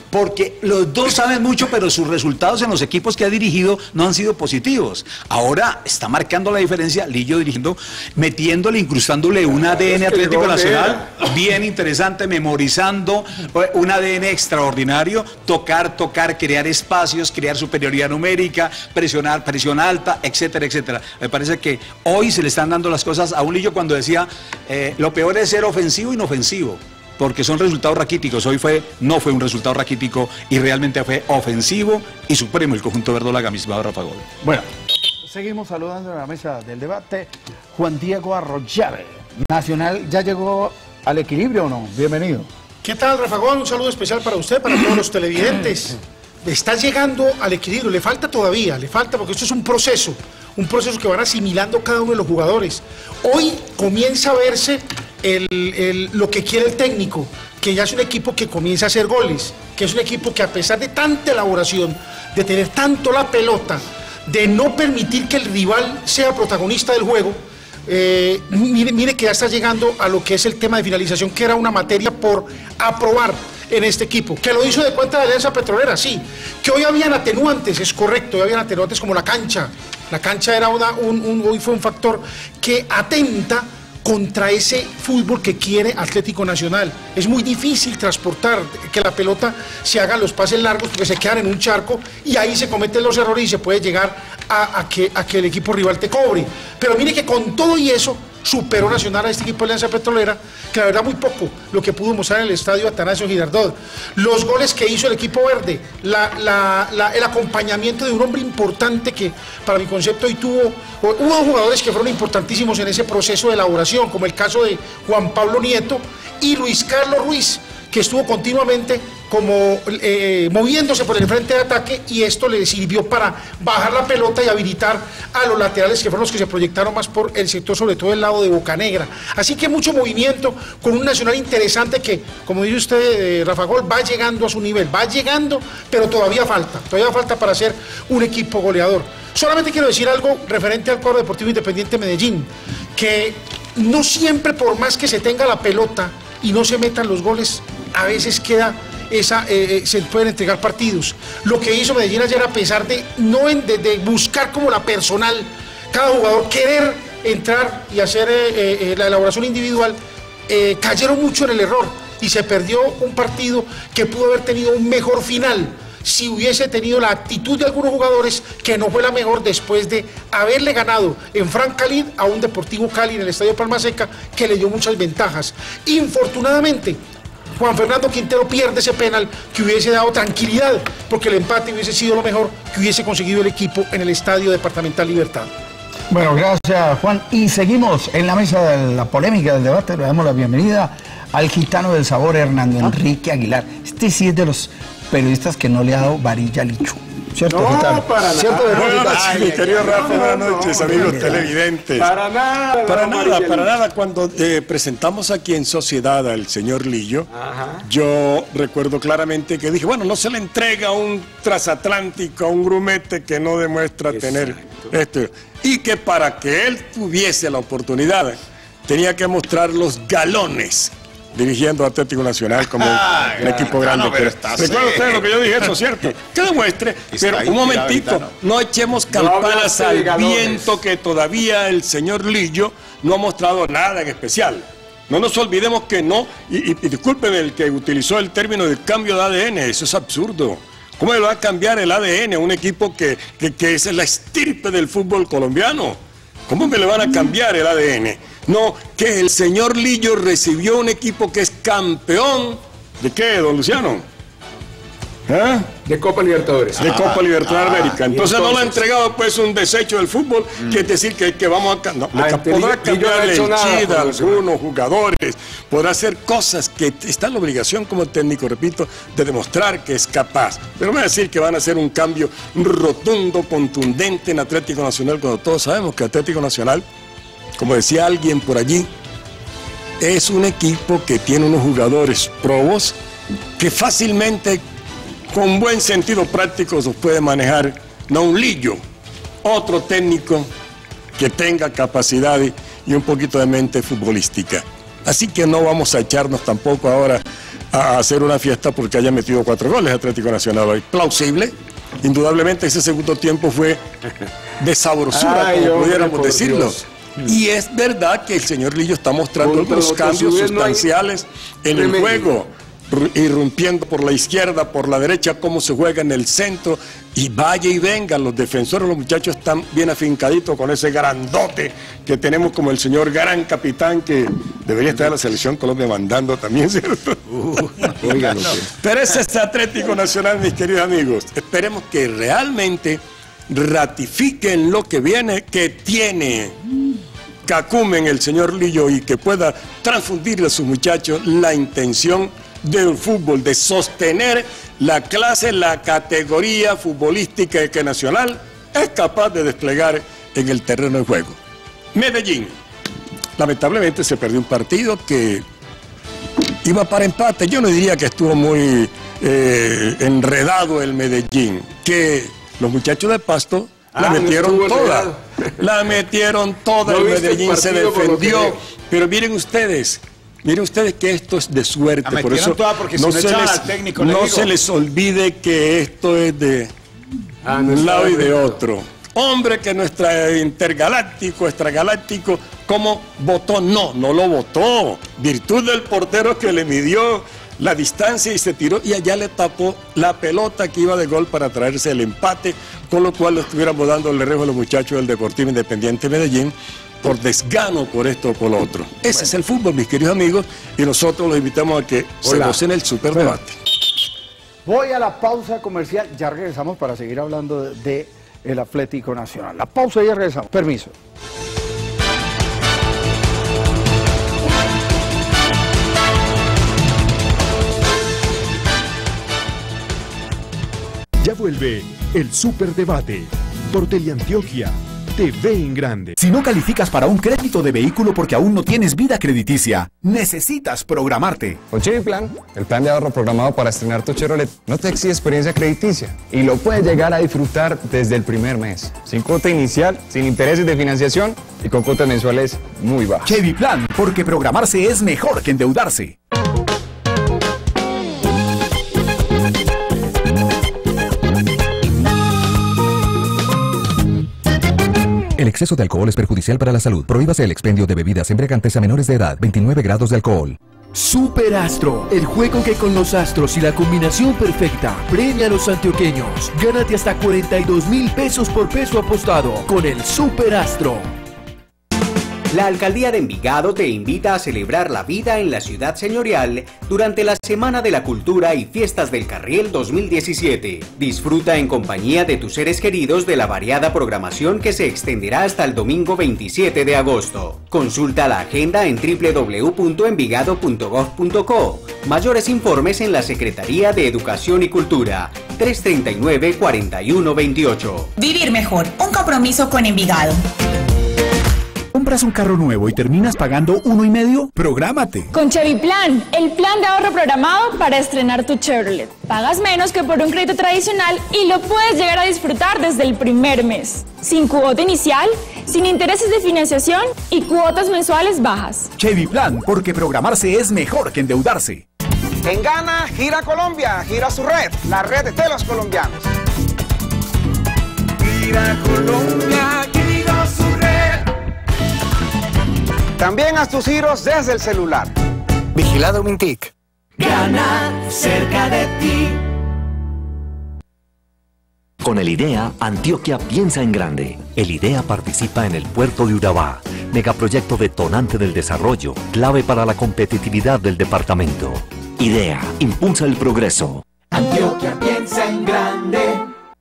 porque los dos saben mucho, pero sus resultados en los equipos que ha dirigido no han sido positivos. Ahora está marcando la diferencia Lillo dirigiendo, metiéndole, incrustándole un A D N Atlético Nacional bien interesante, memorizando un A D N extraordinario, tocar, tocar, crear espacios, crear superioridad numérica, presionar, presión alta, etcétera, etcétera. Me parece que hoy se le están dando las cosas a un Lillo cuando decía, eh, lo peor es ser ofensivo e inofensivo, porque son resultados raquíticos. Hoy fue, no fue un resultado raquítico y realmente fue ofensivo y supremo el conjunto verdolaga, mi estimado Rafa Gol. Bueno, seguimos saludando en la mesa del debate. Juan Diego Arroyave, Nacional, ¿ya llegó al equilibrio o no? Bienvenido. ¿Qué tal, Rafa Gol? Un saludo especial para usted, para todos los televidentes. Está llegando al equilibrio, le falta todavía, le falta, porque esto es un proceso, un proceso que van asimilando cada uno de los jugadores. Hoy comienza a verse el, el, lo que quiere el técnico, que ya es un equipo que comienza a hacer goles, que es un equipo que a pesar de tanta elaboración, de tener tanto la pelota, de no permitir que el rival sea protagonista del juego, eh, mire, mire que ya está llegando a lo que es el tema de finalización, que era una materia por aprobar en este equipo, que lo hizo de cuenta de Alianza Petrolera, sí, que hoy habían atenuantes, es correcto, hoy habían atenuantes como la cancha, la cancha era una, un, un, hoy fue un factor que atenta contra ese fútbol que quiere Atlético Nacional. Es muy difícil transportar, que la pelota se haga los pases largos porque se quedan en un charco y ahí se cometen los errores y se puede llegar a, a, que, a que el equipo rival te cobre. Pero mire que con todo y eso superó Nacional a este equipo de Alianza Petrolera, que la verdad muy poco lo que pudo mostrar en el estadio Atanasio Girardot. Los goles que hizo el equipo verde, la, la, la, el acompañamiento de un hombre importante que para mi concepto hoy tuvo, hubo jugadores que fueron importantísimos en ese proceso de elaboración, como el caso de Juan Pablo Nieto y Luis Carlos Ruiz, que estuvo continuamente como eh, moviéndose por el frente de ataque, y esto le sirvió para bajar la pelota y habilitar a los laterales, que fueron los que se proyectaron más por el sector, sobre todo el lado de Bocanegra. Así que mucho movimiento con un Nacional interesante que, como dice usted, eh, Rafa Gol, va llegando a su nivel, va llegando, pero todavía falta, todavía falta para ser un equipo goleador. Solamente quiero decir algo referente al cuadro deportivo Independiente Medellín, que no siempre, por más que se tenga la pelota y no se metan los goles, a veces queda esa, eh, se pueden entregar partidos. Lo que hizo Medellín ayer, a pesar de no en, de, de buscar como la personal, cada jugador querer entrar y hacer eh, eh, la elaboración individual, eh, cayeron mucho en el error y se perdió un partido que pudo haber tenido un mejor final si hubiese tenido la actitud de algunos jugadores, que no fue la mejor después de haberle ganado en Fran Calid a un Deportivo Cali en el Estadio Palma Seca, que le dio muchas ventajas. Infortunadamente, Juan Fernando Quintero pierde ese penal que hubiese dado tranquilidad, porque el empate hubiese sido lo mejor que hubiese conseguido el equipo en el Estadio Departamental Libertad. Bueno, gracias, Juan. Y seguimos en la mesa de la polémica del debate. Le damos la bienvenida al gitano del sabor, Hernando Enrique Aguilar. Este sí es de los periodistas que no le ha dado varilla a Licho. ¿Cierto, no, gitano? para ¿Cierto, nada. Buenas noches, ay, mi querido Rafa, no, buenas noches, no, amigos no, televidentes. Para nada. Para no, nada, para nada. Cuando eh, presentamos aquí en Sociedad al señor Lillo, ajá, yo recuerdo claramente que dije, bueno, no se le entrega un transatlántico a un grumete que no demuestra exacto tener esto. Y que para que él tuviese la oportunidad, tenía que mostrar los galones dirigiendo a Atlético Nacional como ah, un equipo grande. No, pero recuerda usted lo que yo dije, eso es cierto. Que demuestre, pero un momentito, no echemos campanas al viento, que todavía el señor Lillo no ha mostrado nada en especial. No nos olvidemos que no, y, y, y discúlpeme el que utilizó el término del cambio de A D N, eso es absurdo. ¿Cómo le va a cambiar el A D N a un equipo que, que, que es la estirpe del fútbol colombiano? ¿Cómo me le van a cambiar el A D N? No, que el señor Lillo recibió un equipo que es campeón. ¿De qué, don Luciano? ¿Eh? De Copa Libertadores. De Copa Libertadores de América. Entonces, entonces no le ha entregado pues un desecho del fútbol, mm. que es decir que, que vamos a... No, ah, podrá cambiarle el chid a algunos jugadores, podrá hacer cosas que está en la obligación como técnico, repito, de demostrar que es capaz. Pero no voy a decir que van a hacer un cambio rotundo, contundente en Atlético Nacional, cuando todos sabemos que Atlético Nacional, como decía alguien por allí, es un equipo que tiene unos jugadores probos que fácilmente, con buen sentido práctico, los puede manejar, no un Lillo, otro técnico que tenga capacidad y un poquito de mente futbolística. Así que no vamos a echarnos tampoco ahora a hacer una fiesta porque haya metido cuatro goles Atlético Nacional hoy. Plausible. Indudablemente ese segundo tiempo fue de sabrosura, Ay, como hombre, pudiéramos decirlo. Dios. Y es verdad que el señor Lillo está mostrando Contra algunos los cambios Cosubes no hay sustanciales en el remedio. juego, irrumpiendo por la izquierda, por la derecha, cómo se juega en el centro, y vaya y venga, los defensores, los muchachos están bien afincaditos con ese grandote que tenemos como el señor gran capitán que debería estar en la selección Colombia mandando también, ¿cierto? Uh, Oigan, no. Pero ese es Atlético Nacional, mis queridos amigos. Esperemos que realmente ratifiquen lo que viene, que tiene cacumen el señor Lillo y que pueda transfundirle a sus muchachos la intención del fútbol, de sostener la clase, la categoría futbolística que Nacional es capaz de desplegar en el terreno de juego. Medellín, lamentablemente se perdió un partido que iba para empate. Yo no diría que estuvo muy eh, enredado el Medellín, que los muchachos de Pasto la Ah, no metieron estuvo toda, enredado. la metieron toda, ¿No el viste el Medellín se partido por lo que defendió, veo? pero miren ustedes, miren ustedes que esto es de suerte, La por metieron eso toda porque si no, no se, echaban les, al técnico, le no digo. se les olvide que esto es de Ah, no un estaba lado y de enredado. otro. Hombre, que nuestra intergaláctico, extragaláctico, ¿cómo votó? No, no lo votó. Virtud del portero que le midió la distancia y se tiró y allá le tapó la pelota que iba de gol para traerse el empate, con lo cual le estuviéramos dando el rejo a los muchachos del Deportivo Independiente Medellín por desgano, por esto o por lo otro. Ese bueno. es el fútbol, mis queridos amigos, y nosotros los invitamos a que se Hola. gocen el superdebate. Voy a la pausa comercial, ya regresamos para seguir hablando de, de el Atlético Nacional. La pausa y ya regresamos. Permiso. Ya vuelve el Superdebate por Teleantioquia, T V en Grande. Si no calificas para un crédito de vehículo porque aún no tienes vida crediticia, necesitas programarte. Con Cheviplan, el plan de ahorro programado para estrenar tu Chevrolet, no te exige experiencia crediticia y lo puedes llegar a disfrutar desde el primer mes. Sin cuota inicial, sin intereses de financiación y con cuotas mensuales muy bajas. Cheviplan, porque programarse es mejor que endeudarse. El exceso de alcohol es perjudicial para la salud. Prohíbase el expendio de bebidas embriagantes a menores de edad. veintinueve grados de alcohol. Superastro, el juego que con los astros y la combinación perfecta premia a los antioqueños. Gánate hasta cuarenta y dos mil pesos por peso apostado con el Superastro. La Alcaldía de Envigado te invita a celebrar la vida en la ciudad señorial durante la Semana de la Cultura y Fiestas del Carriel dos mil diecisiete. Disfruta en compañía de tus seres queridos de la variada programación que se extenderá hasta el domingo veintisiete de agosto. Consulta la agenda en doble u doble u doble u punto envigado punto gov punto co. Mayores informes en la Secretaría de Educación y Cultura, tres treinta y nueve, cuarenta y uno veintiocho. Vivir mejor, un compromiso con Envigado. ¿Compras un carro nuevo y terminas pagando uno y medio? ¡Prográmate! Con Cheviplan, el plan de ahorro programado para estrenar tu Chevrolet. Pagas menos que por un crédito tradicional y lo puedes llegar a disfrutar desde el primer mes. Sin cuota inicial, sin intereses de financiación y cuotas mensuales bajas. Cheviplan, porque programarse es mejor que endeudarse. En Ghana, gira Colombia, gira su red, la red de los colombianos. Gira Colombia, gira su red. También haz tus giros desde el celular. Vigilado Mintic. Gana cerca de ti. Con el IDEA, Antioquia piensa en grande. El IDEA participa en el puerto de Urabá, megaproyecto detonante del desarrollo, clave para la competitividad del departamento. IDEA, impulsa el progreso. Antioquia piensa en grande.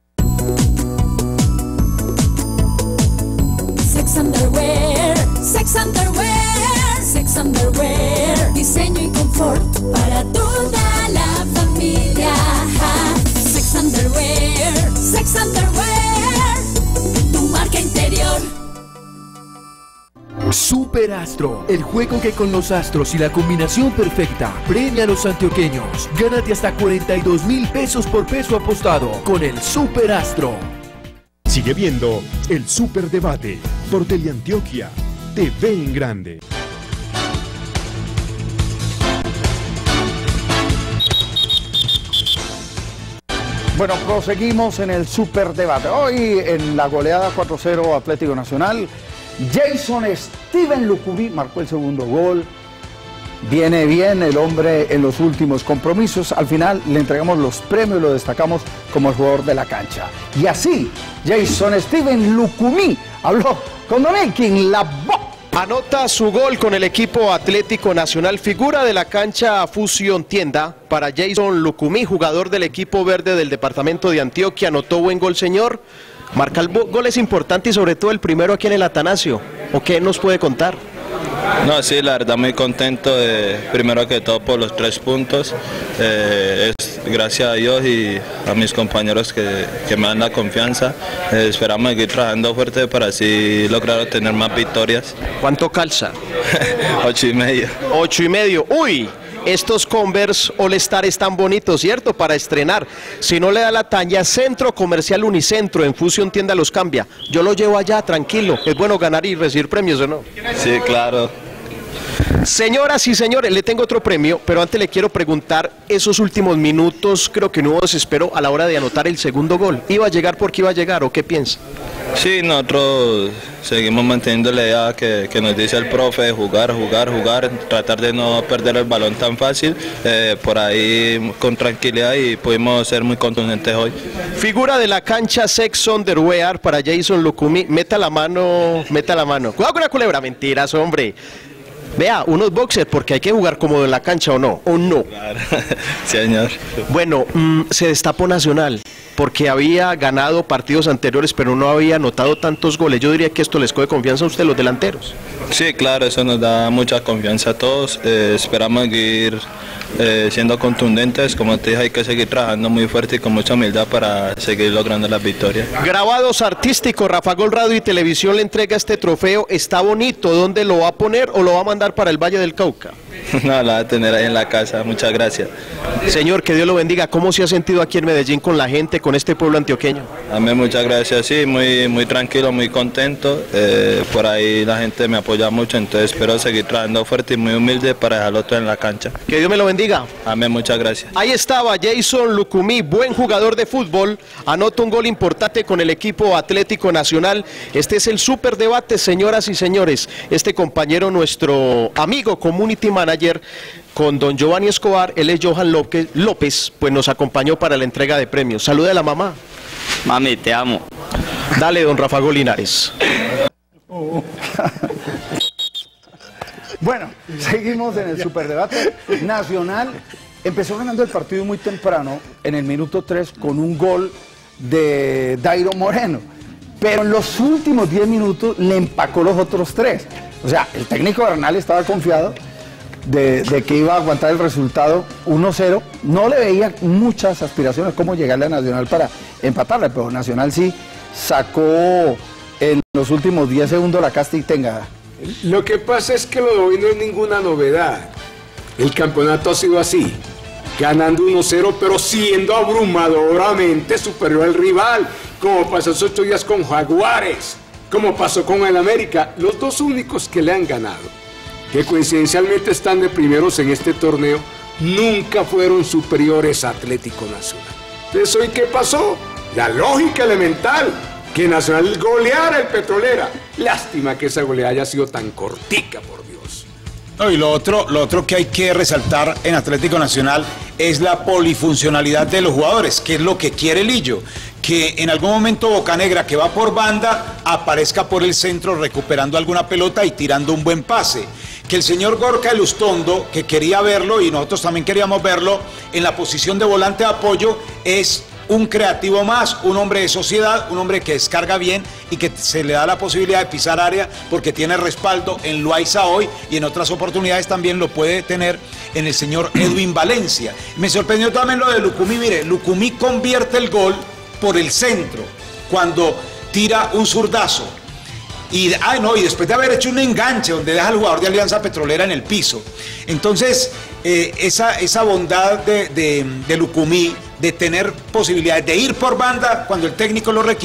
Sex Underwear, Sex Underwear, Sex Underwear, diseño y confort para toda la familia. Sex Underwear, Sex Underwear, tu marca interior. Superastro, el juego que con los astros y la combinación perfecta premia a los antioqueños. Gánate hasta cuarenta y dos mil pesos por peso apostado con el Superastro. Sigue viendo el Superdebate por Teleantioquia, T V en Grande. Bueno, proseguimos en el superdebate. Hoy en la goleada cuatro cero Atlético Nacional, Jason Steven Lucumí marcó el segundo gol. Viene bien el hombre en los últimos compromisos. Al final le entregamos los premios y lo destacamos como el jugador de la cancha. Y así, Jason Steven Lucumí habló con Don Elkin Lavoe. Anota su gol con el equipo Atlético Nacional, figura de la cancha Fusión Tienda para Jason Lucumí, jugador del equipo verde del departamento de Antioquia. Anotó buen gol, señor. Marca el gol es importante y sobre todo el primero aquí en el Atanasio. ¿O qué nos puede contar? No, sí, la verdad muy contento, de, primero que todo por los tres puntos, eh, es gracias a Dios y a mis compañeros que, que me dan la confianza, eh, esperamos seguir trabajando fuerte para así lograr obtener más victorias. ¿Cuánto calza? Ocho y medio. Ocho y medio, uy. Estos Converse All Star están bonitos, ¿cierto? Para estrenar. Si no le da la talla, Centro Comercial Unicentro en Fusión Tienda los cambia. Yo lo llevo allá, tranquilo. Es bueno ganar y recibir premios, ¿o no? Sí, claro. Señoras y señores, le tengo otro premio, pero antes le quiero preguntar, esos últimos minutos creo que no hubo desespero a la hora de anotar el segundo gol. ¿Iba a llegar porque iba a llegar o qué piensa? Sí, nosotros seguimos manteniendo la idea que, que nos dice el profe, jugar, jugar, jugar, tratar de no perder el balón tan fácil, eh, por ahí con tranquilidad y pudimos ser muy contundentes hoy. Figura de la cancha Sex Underwear para Jason Lucumí, meta la mano, meta la mano. Cuidado con la culebra, mentiras, hombre. Vea, unos boxers, porque hay que jugar cómodo en la cancha o no, o no. Claro. Señor. Bueno, mmm, se destapó Nacional, porque había ganado partidos anteriores, pero no había anotado tantos goles. Yo diría que esto les coge confianza a usted, los delanteros. Sí, claro, eso nos da mucha confianza a todos. Eh, esperamos seguir eh, siendo contundentes. Como te dije, hay que seguir trabajando muy fuerte y con mucha humildad para seguir logrando las victorias. Grabados artísticos, Rafa Gol Radio y Televisión le entrega este trofeo. Está bonito, ¿dónde lo va a poner o lo va a mandar para el Valle del Cauca? No, la va a tener ahí en la casa, muchas gracias. Señor, que Dios lo bendiga. ¿Cómo se ha sentido aquí en Medellín con la gente, con este pueblo antioqueño? Amén, muchas gracias, sí, muy, muy tranquilo, muy contento. Eh, por ahí la gente me apoya mucho, entonces espero seguir trabajando fuerte y muy humilde para dejarlo todo en la cancha. Que Dios me lo bendiga. Amén, muchas gracias. Ahí estaba Jason Lucumí, buen jugador de fútbol, anota un gol importante con el equipo Atlético Nacional. Este es el superdebate, señoras y señores. Este compañero, nuestro amigo community manager, con don Giovanni Escobar, él es Johan López, López, pues nos acompañó para la entrega de premios. Saluda a la mamá. Mami, te amo. Dale, don Rafa Gol Linares. Bueno, seguimos en el superdebate nacional. Empezó ganando el partido muy temprano, en el minuto tres, con un gol de Dairo Moreno. Pero en los últimos diez minutos le empacó los otros tres. O sea, el técnico Bernal estaba confiado de, de que iba a aguantar el resultado uno cero. No le veía muchas aspiraciones cómo llegarle a Nacional para empatarle, pero Nacional sí sacó en los últimos diez segundos la casta y tenga. Lo que pasa es que lo de hoy no es ninguna novedad. El campeonato ha sido así, ganando uno cero, pero siendo abrumadoramente superior al rival, como pasó hace ocho días con Jaguares, como pasó con el América, los dos únicos que le han ganado, que coincidencialmente están de primeros en este torneo, nunca fueron superiores a Atlético Nacional. Entonces, ¿hoy qué pasó? La lógica elemental, que Nacional goleara el Petrolera. Lástima que esa goleada haya sido tan cortica, por Dios. No, y lo otro, lo otro que hay que resaltar en Atlético Nacional es la polifuncionalidad de los jugadores, que es lo que quiere Lillo, que en algún momento Bocanegra, que va por banda, aparezca por el centro recuperando alguna pelota y tirando un buen pase. Que el señor Gorka Elustondo, que quería verlo y nosotros también queríamos verlo en la posición de volante de apoyo, es un creativo más, un hombre de sociedad, un hombre que descarga bien y que se le da la posibilidad de pisar área porque tiene respaldo en Loaiza hoy y en otras oportunidades también lo puede tener en el señor Edwin Valencia. Me sorprendió también lo de Lucumí. Mire, Lucumí convierte el gol por el centro cuando tira un zurdazo. Y, ah, no, y después de haber hecho un enganche donde deja al jugador de Alianza Petrolera en el piso. Entonces, eh, esa, esa bondad de, de, de Lucumí, de tener posibilidades de ir por banda cuando el técnico lo requiere,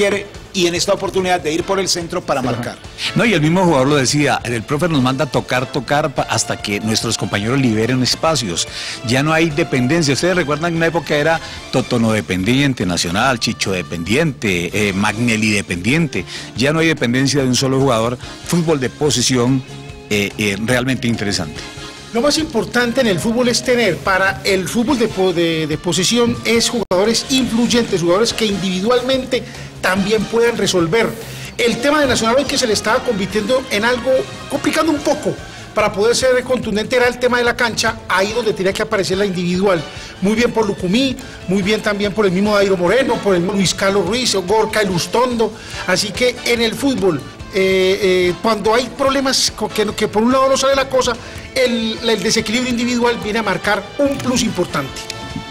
y en esta oportunidad de ir por el centro para marcar. No, y el mismo jugador lo decía, el profe nos manda a tocar, tocar hasta que nuestros compañeros liberen espacios. Ya no hay dependencia. Ustedes recuerdan que en una época era Totono dependiente, Nacional, Chicho dependiente, eh, Magnelli dependiente. Ya no hay dependencia de un solo jugador. Fútbol de posición eh, eh, realmente interesante. Lo más importante en el fútbol es tener, para el fútbol de, de, de posesión, es jugadores influyentes, jugadores que individualmente también puedan resolver. El tema de Nacional hoy que se le estaba convirtiendo en algo, complicando un poco, para poder ser contundente era el tema de la cancha, ahí donde tenía que aparecer la individual. Muy bien por Lucumí, muy bien también por el mismo Dairo Moreno, por el mismo Luis Carlos Ruiz, Gorka Elustondo. Así que en el fútbol, eh, eh, cuando hay problemas que, que por un lado no sale la cosa, el, el desequilibrio individual viene a marcar un plus importante.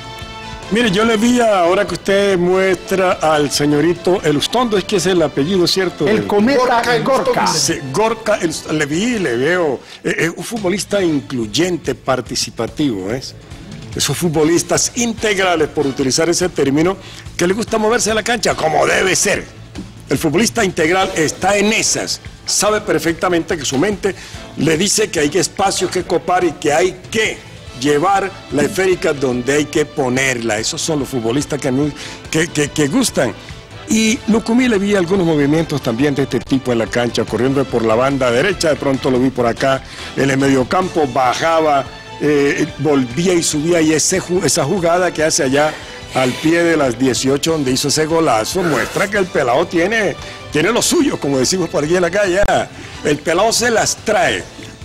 Mire, yo le vi ahora que usted muestra al señorito Elustondo, es que es el apellido, ¿cierto? El cometa Gorka. Gorka, sí, Gorka le vi, le veo, es eh, eh, un futbolista incluyente, participativo, ¿es? Esos futbolistas integrales, por utilizar ese término, que le gusta moverse a la cancha como debe ser. El futbolista integral está en esas, sabe perfectamente que su mente le dice que hay espacios que copar y que hay que llevar la esférica donde hay que ponerla. Esos son los futbolistas que, que, que, que gustan. Y Lucumí le vi algunos movimientos también de este tipo en la cancha, corriendo por la banda derecha, de pronto lo vi por acá en el mediocampo, bajaba, eh, volvía y subía, y ese, esa jugada que hace allá al pie de las dieciocho donde hizo ese golazo, muestra que el pelado tiene, tiene lo suyo, como decimos por aquí en la calle. El pelado se las trae,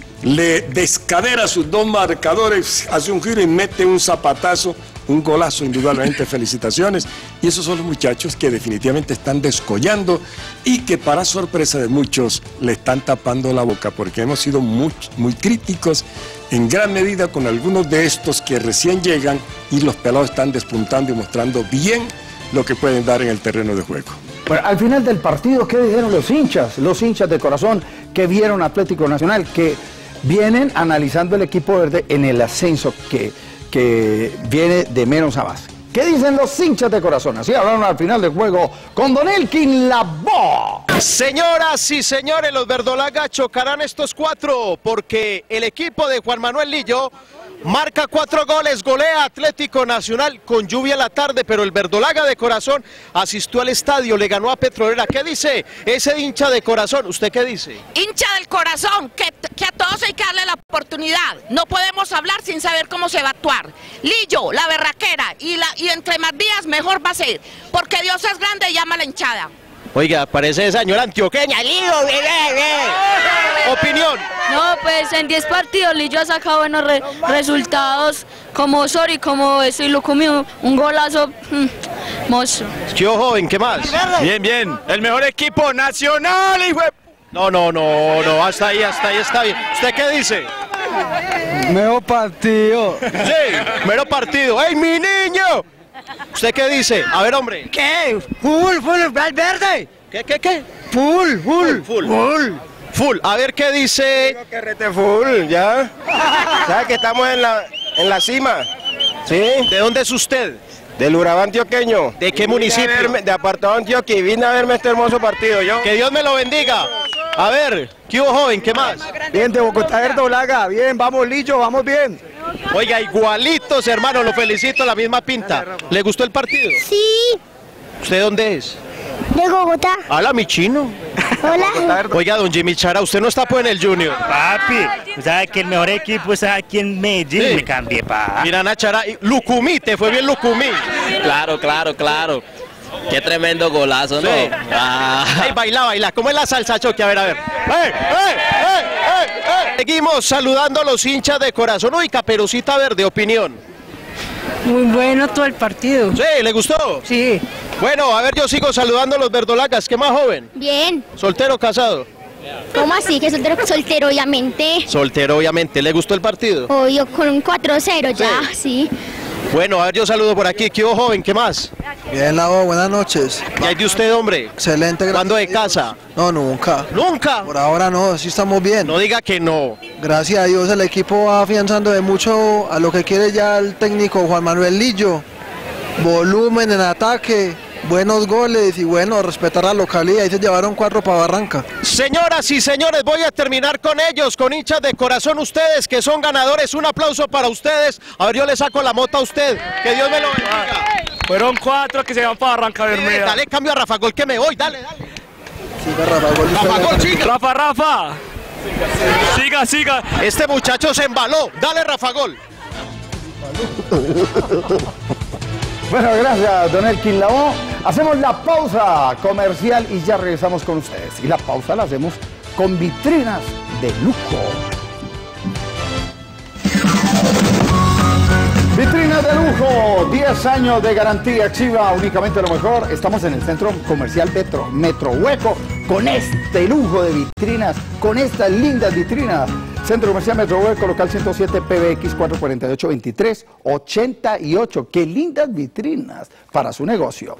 le descadera a sus dos marcadores, hace un giro y mete un zapatazo, un golazo, indudablemente. Felicitaciones. Y esos son los muchachos que definitivamente están descollando y que, para sorpresa de muchos, le están tapando la boca, porque hemos sido muy, muy críticos en gran medida con algunos de estos que recién llegan, y los pelados están despuntando y mostrando bien lo que pueden dar en el terreno de juego. Bueno, al final del partido, ¿qué dijeron los hinchas? Los hinchas de corazón que vieron Atlético Nacional, que vienen analizando el equipo verde en el ascenso que, que viene de menos a más. ¿Qué dicen los hinchas de corazón? Así hablaron al final del juego con Don Elkin Lavoe. Señoras y señores, los verdolagas chocarán estos cuatro, porque el equipo de Juan Manuel Lillo marca cuatro goles, golea Atlético Nacional con lluvia en la tarde, pero el verdolaga de corazón asistió al estadio, le ganó a Petrolera. ¿Qué dice ese hincha de corazón? ¿Usted qué dice? Hincha del corazón, que, que a todos hay que darle la oportunidad. No podemos hablar sin saber cómo se va a actuar. Lillo, la berraquera, y, la, y entre más días mejor va a ser, porque Dios es grande y llama a la hinchada. Oiga, parece señora antioqueña. Lillo, opinión. No, pues en diez partidos Lillo ha sacado buenos re resultados, como Sori, como ese, y lo comió un golazo, mmm, monstruo. ¿Qué joven? ¿Qué más? Bien, bien, el mejor equipo nacional, hijo de... No, no, no, no, hasta ahí, hasta ahí está bien. ¿Usted qué dice? Mejor partido. Sí, mero partido. ¡Ey, mi niño! ¿Usted qué dice? A ver, hombre. ¿Qué? Full, full, verde. ¿Qué, qué, qué? Full, full, full. Full. Full. A ver qué dice. Que rete full, ya. ¿Sabe que estamos en la, en la cima? ¿Sí? ¿De dónde es usted? Del Urabá antioqueño. ¿De qué municipio? Verme, de Apartado Antioquia, y vine a verme este hermoso partido, yo. Que Dios me lo bendiga. A ver, ¿qué hubo, joven? ¿Qué más? Bien, de Bogotá, verdolaga. Bien, vamos, Lillo, vamos bien. Oiga, igualitos, hermano, lo felicito, la misma pinta. ¿Le gustó el partido? Sí. ¿Usted dónde es? De Bogotá. Hola, mi chino. Hola. Oiga, don Jimmy Chara, usted no está pues en el Junior. Papi, ¿sabe que el mejor equipo es aquí en Medellín? Sí. Me cambié, pa. Mira, Nachara, Lucumí, te fue bien Lucumí. Claro, claro, claro. Qué tremendo golazo, ¿no? Sí. Ah. Ay, baila, baila. ¿Cómo es la salsa, Choque? A ver, a ver. ¡Eh, eh, eh, eh, eh! Seguimos saludando a los hinchas de corazón. Uy, Caperucita Verde, opinión. Muy bueno todo el partido. ¿Sí? ¿Le gustó? Sí. Bueno, a ver, yo sigo saludando a los verdolagas. ¿Qué más, joven? Bien. ¿Soltero o casado? ¿Cómo así? Que soltero, soltero, obviamente. Soltero, obviamente. ¿Le gustó el partido? Obvio, con un cuatro cero ya, sí. sí. Bueno, a ver, yo saludo por aquí. ¿Qué hubo, joven? ¿Qué más? Bien, Lavo, buenas noches. ¿Qué hay de usted, hombre? Excelente, gracias. ¿Cuándo de casa? No, nunca. ¿Nunca? Por ahora no, sí estamos bien. No diga que no. Gracias a Dios el equipo va afianzando de mucho a lo que quiere ya el técnico Juan Manuel Lillo. Volumen en ataque, buenos goles y bueno, respetar la localidad. Ahí se llevaron cuatro para Barranca. Señoras y señores, voy a terminar con ellos, con hinchas de corazón, ustedes que son ganadores. Un aplauso para ustedes. A ver, yo le saco la moto a usted. Que Dios me lo bendiga. Fueron cuatro que se van para Barranca Bermeja. Eh, dale cambio a Rafa Gol que me voy, dale, dale. Siga Rafa Gol. Rafa Gol, siga. Rafa, Rafa. Siga, siga. Este muchacho se embaló. Dale, Rafa Gol. Bueno, gracias, don Elkin Lavoe. Hacemos la pausa comercial y ya regresamos con ustedes. Y la pausa la hacemos con vitrinas de lujo. Vitrinas de lujo, diez años de garantía, exhiba únicamente lo mejor. Estamos en el centro comercial Metro, Metro Hueco, con este lujo de vitrinas, con estas lindas vitrinas. Centro comercial Metro Hueco, local ciento siete, P B X cuatro cuatro ocho, veintitrés ochenta y ocho. Qué lindas vitrinas para su negocio.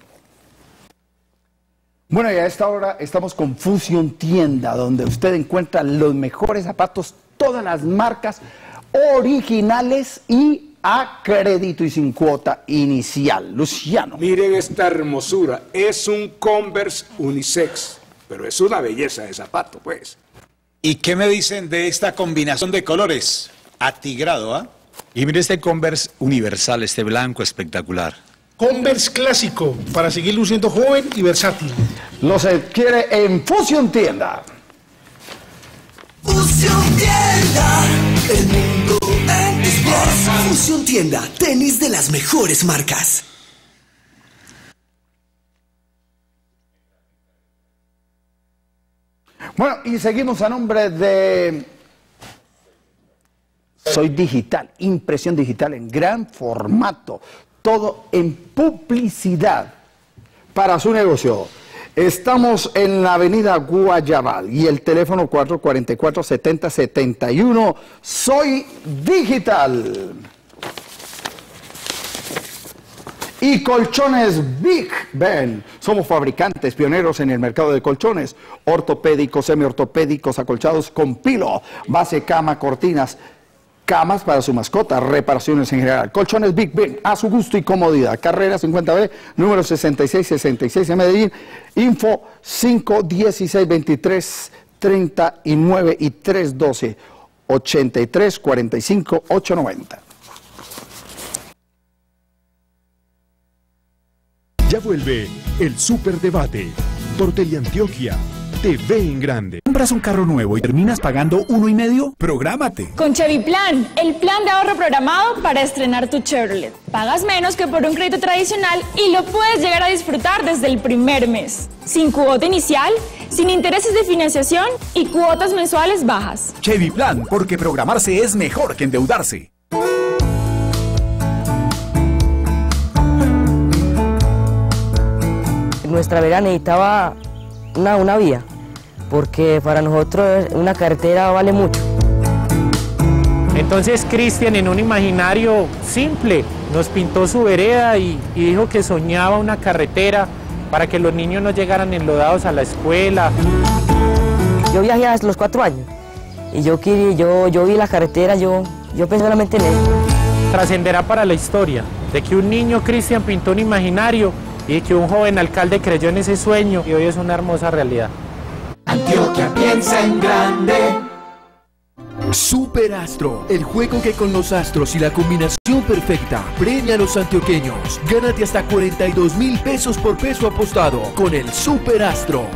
Bueno, y a esta hora estamos con Fusion Tienda, donde usted encuentra los mejores zapatos, todas las marcas originales y a crédito y sin cuota inicial. Luciano. Miren esta hermosura, es un Converse unisex, pero es una belleza de zapato, pues. ¿Y qué me dicen de esta combinación de colores? Atigrado, ¿ah? Y mire este Converse universal, este blanco espectacular. Converse clásico, para seguir luciendo joven y versátil. Los adquiere en Fusion Tienda. Fusion Tienda, el mundo en tus pies. Fusion Tienda, tenis de las mejores marcas. Bueno, y seguimos a nombre de Soy Digital, impresión digital en gran formato, todo en publicidad para su negocio. Estamos en la avenida Guayabal y el teléfono cuatro cuatro cuatro, setenta setenta y uno. Soy Digital. Y colchones Big Ben. Somos fabricantes pioneros en el mercado de colchones ortopédicos, semiortopédicos, acolchados con pilo, base, cama, cortinas, camas para su mascota, reparaciones en general. Colchones Big Ben, a su gusto y comodidad. Carrera cincuenta B, número sesenta y seis sesenta y seis en Medellín. Info cinco dieciséis veintitrés treinta y nueve y tres doce ochenta y tres cuarenta y cinco ocho noventa. Ya vuelve el Superdebate por Teleantioquia, T V en grande. ¿Compras un carro nuevo y terminas pagando uno y medio? Prográmate. Con Cheviplan, el plan de ahorro programado para estrenar tu Chevrolet. Pagas menos que por un crédito tradicional y lo puedes llegar a disfrutar desde el primer mes. Sin cuota inicial, sin intereses de financiación y cuotas mensuales bajas. Cheviplan, porque programarse es mejor que endeudarse. Nuestra vereda necesitaba una, una vía, porque para nosotros una carretera vale mucho. Entonces Cristian, en un imaginario simple, nos pintó su vereda y, y dijo que soñaba una carretera para que los niños no llegaran enlodados a la escuela. Yo viajé a los cuatro años y yo, yo, yo vi la carretera, yo, yo pensé solamente en eso. Trascenderá para la historia de que un niño, Cristian, pintó un imaginario y que un joven alcalde creyó en ese sueño y hoy es una hermosa realidad. Antioquia piensa en grande. Superastro, el juego que con los astros y la combinación perfecta premia a los antioqueños. Gánate hasta cuarenta y dos mil pesos por peso apostado con el Superastro.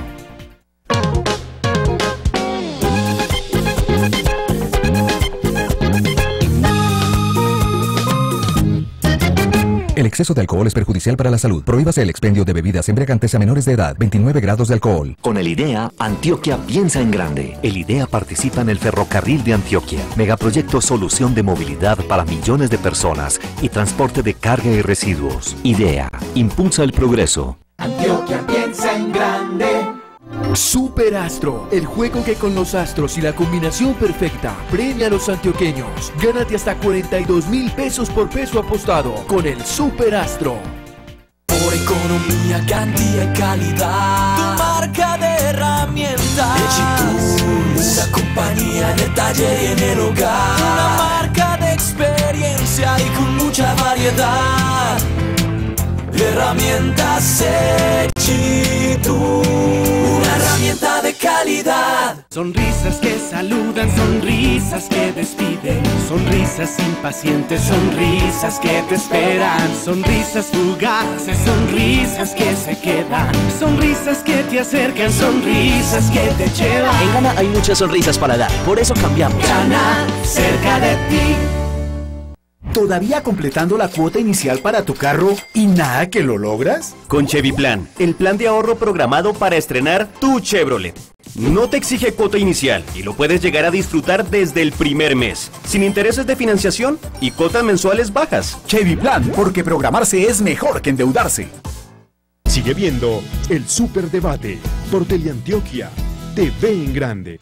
El exceso de alcohol es perjudicial para la salud. Prohíbase el expendio de bebidas embriagantes a menores de edad. veintinueve grados de alcohol. Con el IDEA, Antioquia piensa en grande. El IDEA participa en el Ferrocarril de Antioquia, megaproyecto solución de movilidad para millones de personas y transporte de carga y residuos. IDEA, impulsa el progreso. Antioquia piensa en grande. Superastro, el juego que con los astros y la combinación perfecta premia a los antioqueños. Gánate hasta cuarenta y dos mil pesos por peso apostado con el Superastro. Por economía, cantidad y calidad. Tu marca de herramientas. Echitus, una compañía de taller y en el hogar. Una marca de experiencia y con mucha variedad. Herramientas herramientas Echitu, una herramienta de calidad. Sonrisas que saludan, sonrisas que despiden, sonrisas impacientes, sonrisas que te esperan, sonrisas fugaces, sonrisas que se quedan, sonrisas que te acercan, sonrisas que te llevan. En Gana hay muchas sonrisas para dar, por eso cambiamos. Gana, cerca de ti. ¿Todavía completando la cuota inicial para tu carro y nada que lo logras? Con Chevy Plan, el plan de ahorro programado para estrenar tu Chevrolet. No te exige cuota inicial y lo puedes llegar a disfrutar desde el primer mes, sin intereses de financiación y cuotas mensuales bajas. Chevy Plan, porque programarse es mejor que endeudarse. Sigue viendo el Superdebate por Teleantioquia, T V en Grande.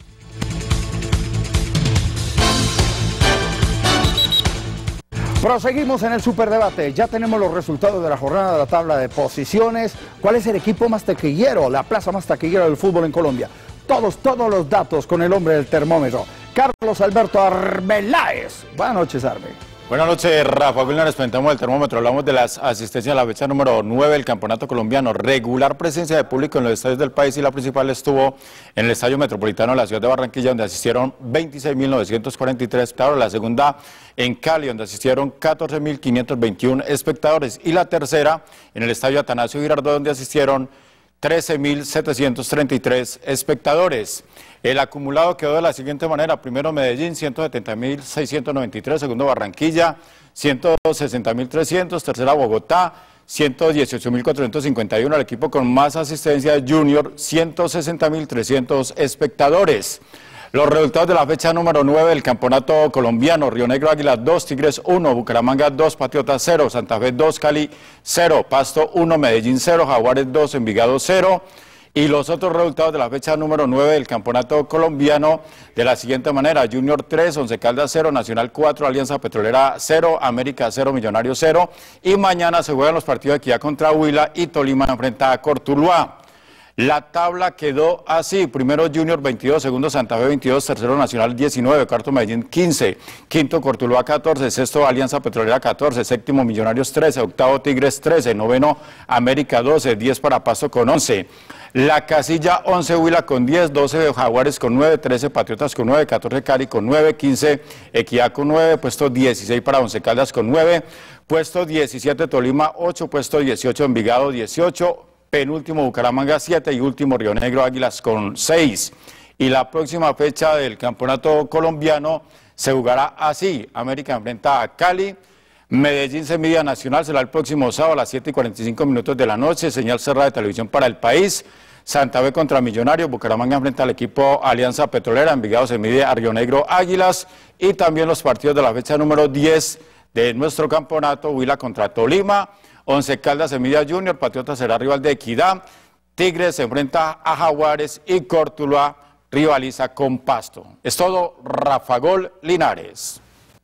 Proseguimos en el Superdebate. Ya tenemos los resultados de la jornada de la tabla de posiciones. ¿Cuál es el equipo más taquillero, la plaza más taquillera del fútbol en Colombia? Todos, todos los datos con el hombre del termómetro. Carlos Alberto Arbeláez. Buenas noches, Arbe. Buenas noches, Rafa. Hoy les presentamos el termómetro. Hablamos de las asistencias a la fecha número nueve del Campeonato Colombiano. Regular presencia de público en los estadios del país y la principal estuvo en el Estadio Metropolitano de la ciudad de Barranquilla, donde asistieron veintiséis mil novecientos cuarenta y tres espectadores. La segunda en Cali, donde asistieron catorce mil quinientos veintiuno espectadores. Y la tercera en el Estadio Atanasio Girardot, donde asistieron trece mil setecientos treinta y tres espectadores. El acumulado quedó de la siguiente manera: primero Medellín, ciento setenta mil seiscientos noventa y tres, segundo Barranquilla, ciento sesenta mil trescientos, tercera Bogotá, ciento dieciocho mil cuatrocientos cincuenta y uno, el equipo con más asistencia Junior, ciento sesenta mil trescientos espectadores. Los resultados de la fecha número nueve del Campeonato Colombiano: Río Negro Águilas dos, Tigres uno, Bucaramanga dos, Patriotas cero, Santa Fe dos, Cali cero, Pasto uno, Medellín cero, Jaguares dos, Envigado cero. Y los otros resultados de la fecha número nueve del Campeonato Colombiano de la siguiente manera: Junior tres, Once Caldas cero, Nacional cuatro, Alianza Petrolera cero, América cero, Millonarios cero. Y mañana se juegan los partidos de Equidad contra Huila y Tolima enfrenta a Cortuluá. La tabla quedó así: primero Junior veintidós, segundo Santa Fe veintidós, tercero Nacional diecinueve, cuarto Medellín quince, quinto Cortuluá catorce, sexto Alianza Petrolera catorce, séptimo Millonarios trece, octavo Tigres trece, noveno América doce, diez para Pasto con once. La casilla once Huila con diez, doce Jaguares con nueve, trece Patriotas con nueve, catorce Cali con nueve, quince Equidad con nueve, puesto dieciséis para Once Caldas con nueve, puesto diecisiete Tolima ocho, puesto dieciocho Envigado dieciocho, penúltimo Bucaramanga siete y último Río Negro Águilas con seis. Y la próxima fecha del Campeonato Colombiano se jugará así: América enfrenta a Cali, Medellín se mide a Nacional, será el próximo sábado a las siete y cuarenta y cinco minutos de la noche, señal cerrada de televisión para el país. Santa Fe contra Millonarios, Bucaramanga enfrenta al equipo Alianza Petrolera, Envigado se mide a Río Negro Águilas. Y también los partidos de la fecha número diez de nuestro campeonato: Huila contra Tolima, Once Caldas se mide a Junior, Patriotas será rival de Equidad, Tigres se enfrenta a Jaguares y Cortuluá rivaliza con Pasto. Es todo, Rafa Gol Linares.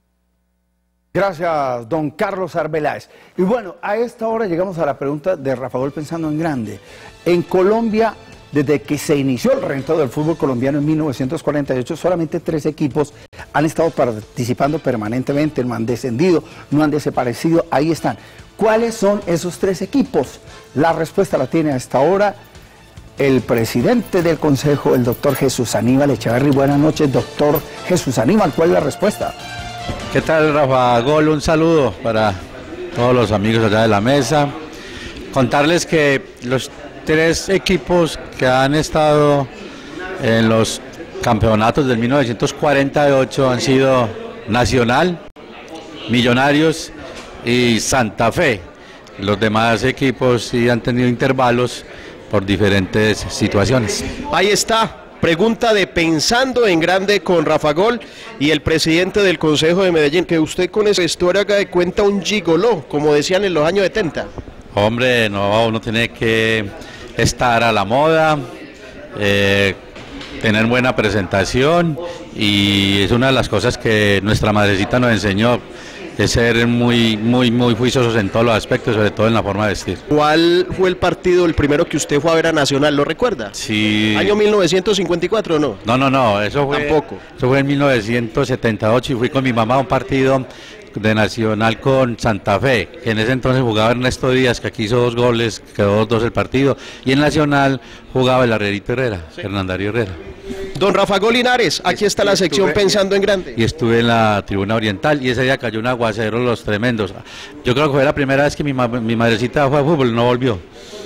Gracias, don Carlos Arbeláez. Y bueno, a esta hora llegamos a la pregunta de Rafa Gol pensando en grande. En Colombia, desde que se inició el reinado del fútbol colombiano en mil novecientos cuarenta y ocho, solamente tres equipos han estado participando permanentemente, no han descendido, no han desaparecido, ahí están. ¿Cuáles son esos tres equipos? La respuesta la tiene a esta hora el presidente del Consejo, el doctor Jesús Aníbal Echeverri. Buenas noches, doctor Jesús Aníbal, ¿cuál es la respuesta? ¿Qué tal, Rafa Gol? Un saludo para todos los amigos allá de la mesa. Contarles que los tres equipos que han estado en los campeonatos del mil novecientos cuarenta y ocho han sido Nacional, Millonarios y Santa Fe. Los demás equipos sí han tenido intervalos por diferentes situaciones. Ahí está. Pregunta de Pensando en Grande con Rafa Gol y el presidente del Consejo de Medellín. Que usted con esa historia haga de cuenta un gigoló, como decían en los años setenta. Hombre, no, uno tiene que estar a la moda, eh, tener buena presentación, y es una de las cosas que nuestra madrecita nos enseñó, es ser muy, muy, muy juiciosos en todos los aspectos, sobre todo en la forma de vestir. ¿Cuál fue el partido, el primero que usted fue a ver a Nacional, lo recuerda? Sí. ¿Año mil novecientos cincuenta y cuatro o no? No, no, no, eso fue, tampoco. Eso fue en mil novecientos setenta y ocho y fui con mi mamá a un partido de Nacional con Santa Fe, que en ese entonces jugaba Ernesto Díaz, que aquí hizo dos goles, quedó dos dos el partido, y en Nacional jugaba el Herrerito Herrera, sí. Hernandario Herrera. Don Rafa Golinares, aquí está la sección estuve, Pensando en Grande. Y estuve en la tribuna oriental y ese día cayó un aguacero los tremendos. Yo creo que fue la primera vez que mi, ma mi madrecita fue a fútbol, no volvió.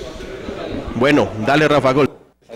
Bueno, dale Rafa Gol.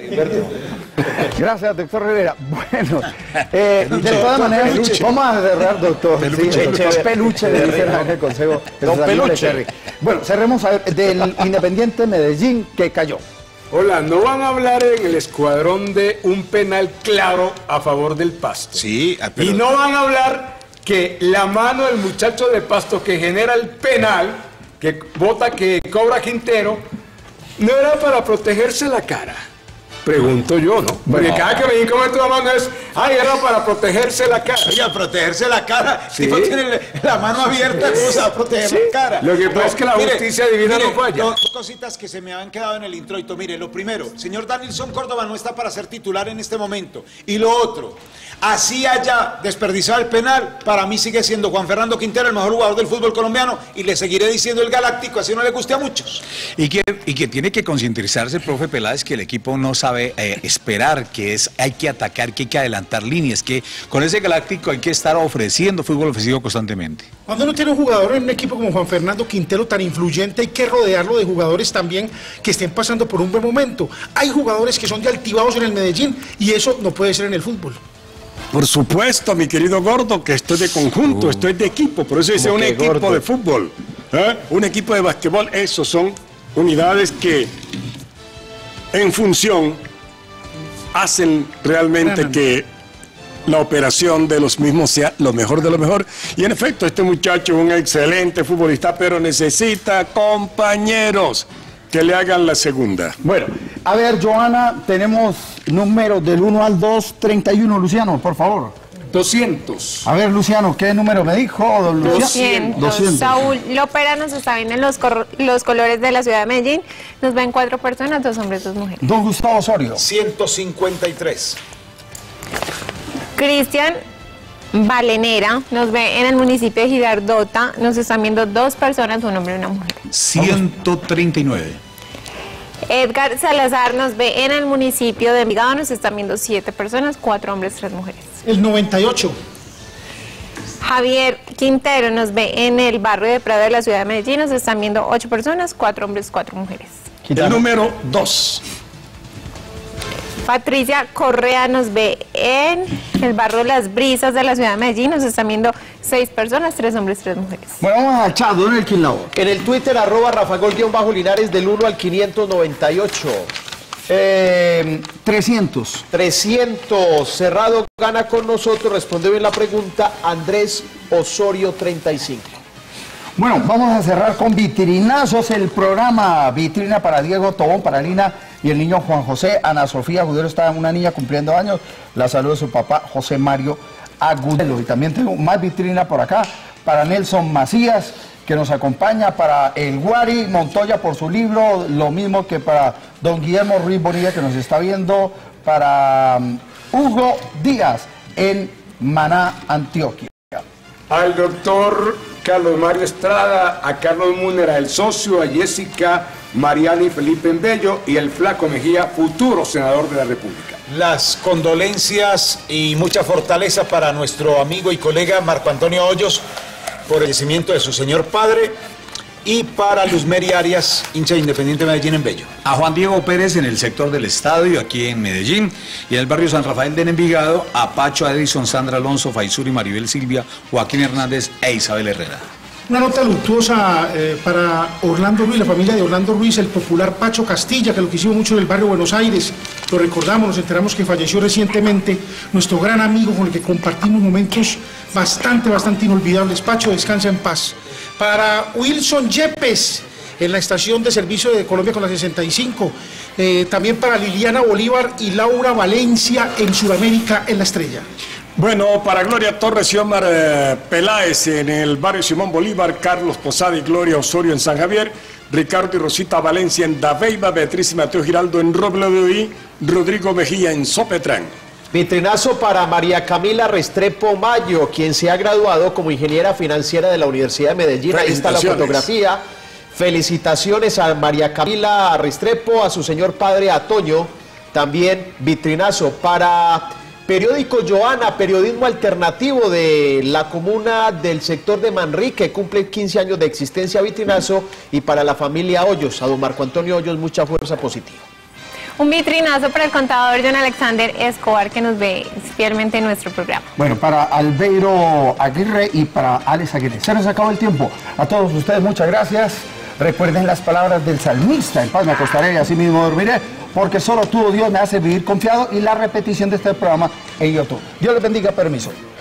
Gracias, doctor Rivera. Bueno, eh, de todas maneras, peluche. Vamos a cerrar, doctor. Peluche, sí, peluche, peluche, peluche le dicen en el consejo. Don Peluche. Bueno, cerremos a ver, del Independiente Medellín que cayó. Hola, ¿no van a hablar en el escuadrón de un penal claro a favor del Pasto? Sí. Pero... Y no van a hablar que la mano del muchacho de Pasto que genera el penal, que vota, que cobra Quintero, no era para protegerse la cara. Pregunto yo, ¿no? Porque no. Cada que me digan tu mano es, ay, era para protegerse la cara. Oiga, protegerse la cara. Si no tiene la mano abierta, ¿cómo se va a proteger sí. la cara? Lo que pasa no, es que la mire, justicia divina mire, no falla. Dos cositas que se me habían quedado en el introito. Mire, lo primero, señor Danilson Córdoba no está para ser titular en este momento. Y lo otro, así haya desperdiciado el penal, para mí sigue siendo Juan Fernando Quintero el mejor jugador del fútbol colombiano y le seguiré diciendo el Galáctico, así no le guste a muchos. Y que, y que tiene que concientizarse el profe Peláez que el equipo no sabe Eh, esperar, que es hay que atacar, que hay que adelantar líneas, que con ese Galáctico hay que estar ofreciendo fútbol ofensivo constantemente. Cuando uno tiene un jugador en un equipo como Juan Fernando Quintero tan influyente, hay que rodearlo de jugadores también que estén pasando por un buen momento. Hay jugadores que son de altibados en el Medellín y eso no puede ser en el fútbol. Por supuesto, mi querido Gordo, que estoy de conjunto, uh, estoy de equipo, por eso dice un equipo gordo. de fútbol, ¿eh? Un equipo de basquetbol, esos son unidades que en función hacen realmente que la operación de los mismos sea lo mejor de lo mejor. Y en efecto, este muchacho es un excelente futbolista, pero necesita compañeros que le hagan la segunda. Bueno, a ver, Joana, tenemos números del uno al dos, treinta y uno, Luciano, por favor. doscientos. A ver, Luciano, ¿qué número me dijo? doscientos. doscientos. Saúl Lópera nos está viendo en los, los colores de la ciudad de Medellín. Nos ven cuatro personas, dos hombres, dos mujeres. Don Gustavo Osorio. ciento cincuenta y tres. Cristian Valenera nos ve en el municipio de Girardota. Nos están viendo dos personas, un hombre y una mujer. ciento treinta y nueve. Edgar Salazar nos ve en el municipio de Envigado, nos están viendo siete personas, cuatro hombres, tres mujeres. El noventa y ocho. Javier Quintero nos ve en el barrio de Prado de la ciudad de Medellín, nos están viendo ocho personas, cuatro hombres, cuatro mujeres. El número dos. Patricia Correa nos ve en el barrio Las Brisas de la ciudad de Medellín, nos están viendo seis personas, tres hombres, tres mujeres. Bueno, vamos al chat, ¿dónde el Quinlao? En el Twitter, arroba Rafagol-Linares del uno al quinientos noventa y ocho. Eh, trescientos. trescientos. Cerrado gana con nosotros, responde bien la pregunta, Andrés Osorio treinta y cinco. Bueno, vamos a cerrar con vitrinazos el programa. Vitrina para Diego Tobón, para Lina y el niño Juan José. Ana Sofía Agudelo está una niña cumpliendo años. La saluda su papá José Mario Agudelo. Y también tengo más vitrina por acá para Nelson Macías, que nos acompaña, para el Guari Montoya por su libro, lo mismo que para don Guillermo Ruiz Bonilla, que nos está viendo, para um, Hugo Díaz en Maná, Antioquia. Al doctor Carlos Mario Estrada, a Carlos Múnera, el socio, a Jessica Mariani Felipe Embello y el Flaco Mejía, futuro senador de la República. Las condolencias y mucha fortaleza para nuestro amigo y colega Marco Antonio Hoyos por el fallecimiento de su señor padre, y para Luzmeri Arias, hincha de Independiente Medellín en Bello. A Juan Diego Pérez en el sector del estadio, aquí en Medellín, y en el barrio San Rafael de Envigado, a Pacho, a Edison, Sandra Alonso, Faisuri, Maribel Silvia, Joaquín Hernández e Isabel Herrera. Una nota luctuosa eh, para Orlando Ruiz, la familia de Orlando Ruiz, el popular Pacho Castilla, que lo quisimos mucho en el barrio Buenos Aires. Lo recordamos, nos enteramos que falleció recientemente nuestro gran amigo con el que compartimos momentos bastante, bastante inolvidables. Pacho, descansa en paz. Para Wilson Yepes, en la estación de servicio de Colombia con la sesenta y cinco. Eh, también para Liliana Bolívar y Laura Valencia en Sudamérica en La Estrella. Bueno, para Gloria Torres y Omar eh, Peláez en el barrio Simón Bolívar, Carlos Posada y Gloria Osorio en San Javier, Ricardo y Rosita Valencia en Dabeiba, Beatriz y Mateo Giraldo en Robledo y Rodrigo Mejía en Sopetrán. Vitrinazo para María Camila Restrepo Mayo, quien se ha graduado como ingeniera financiera de la Universidad de Medellín. Ahí está la fotografía. Felicitaciones a María Camila Restrepo, a su señor padre Atoño. También vitrinazo para Periódico Joana, periodismo alternativo de la comuna del sector de Manrique, cumple quince años de existencia, vitrinazo. Y para la familia Hoyos, a don Marco Antonio Hoyos, mucha fuerza positiva. Un vitrinazo para el contador John Alexander Escobar, que nos ve fielmente en nuestro programa. Bueno, para Albeiro Aguirre y para Alex Aguirre. Se nos acabó el tiempo. A todos ustedes, muchas gracias. Recuerden las palabras del salmista: en paz me acostaré y así mismo dormiré, porque solo tú, oh Dios, me hace vivir confiado. Y la repetición de este programa en YouTube. Dios les bendiga, permiso.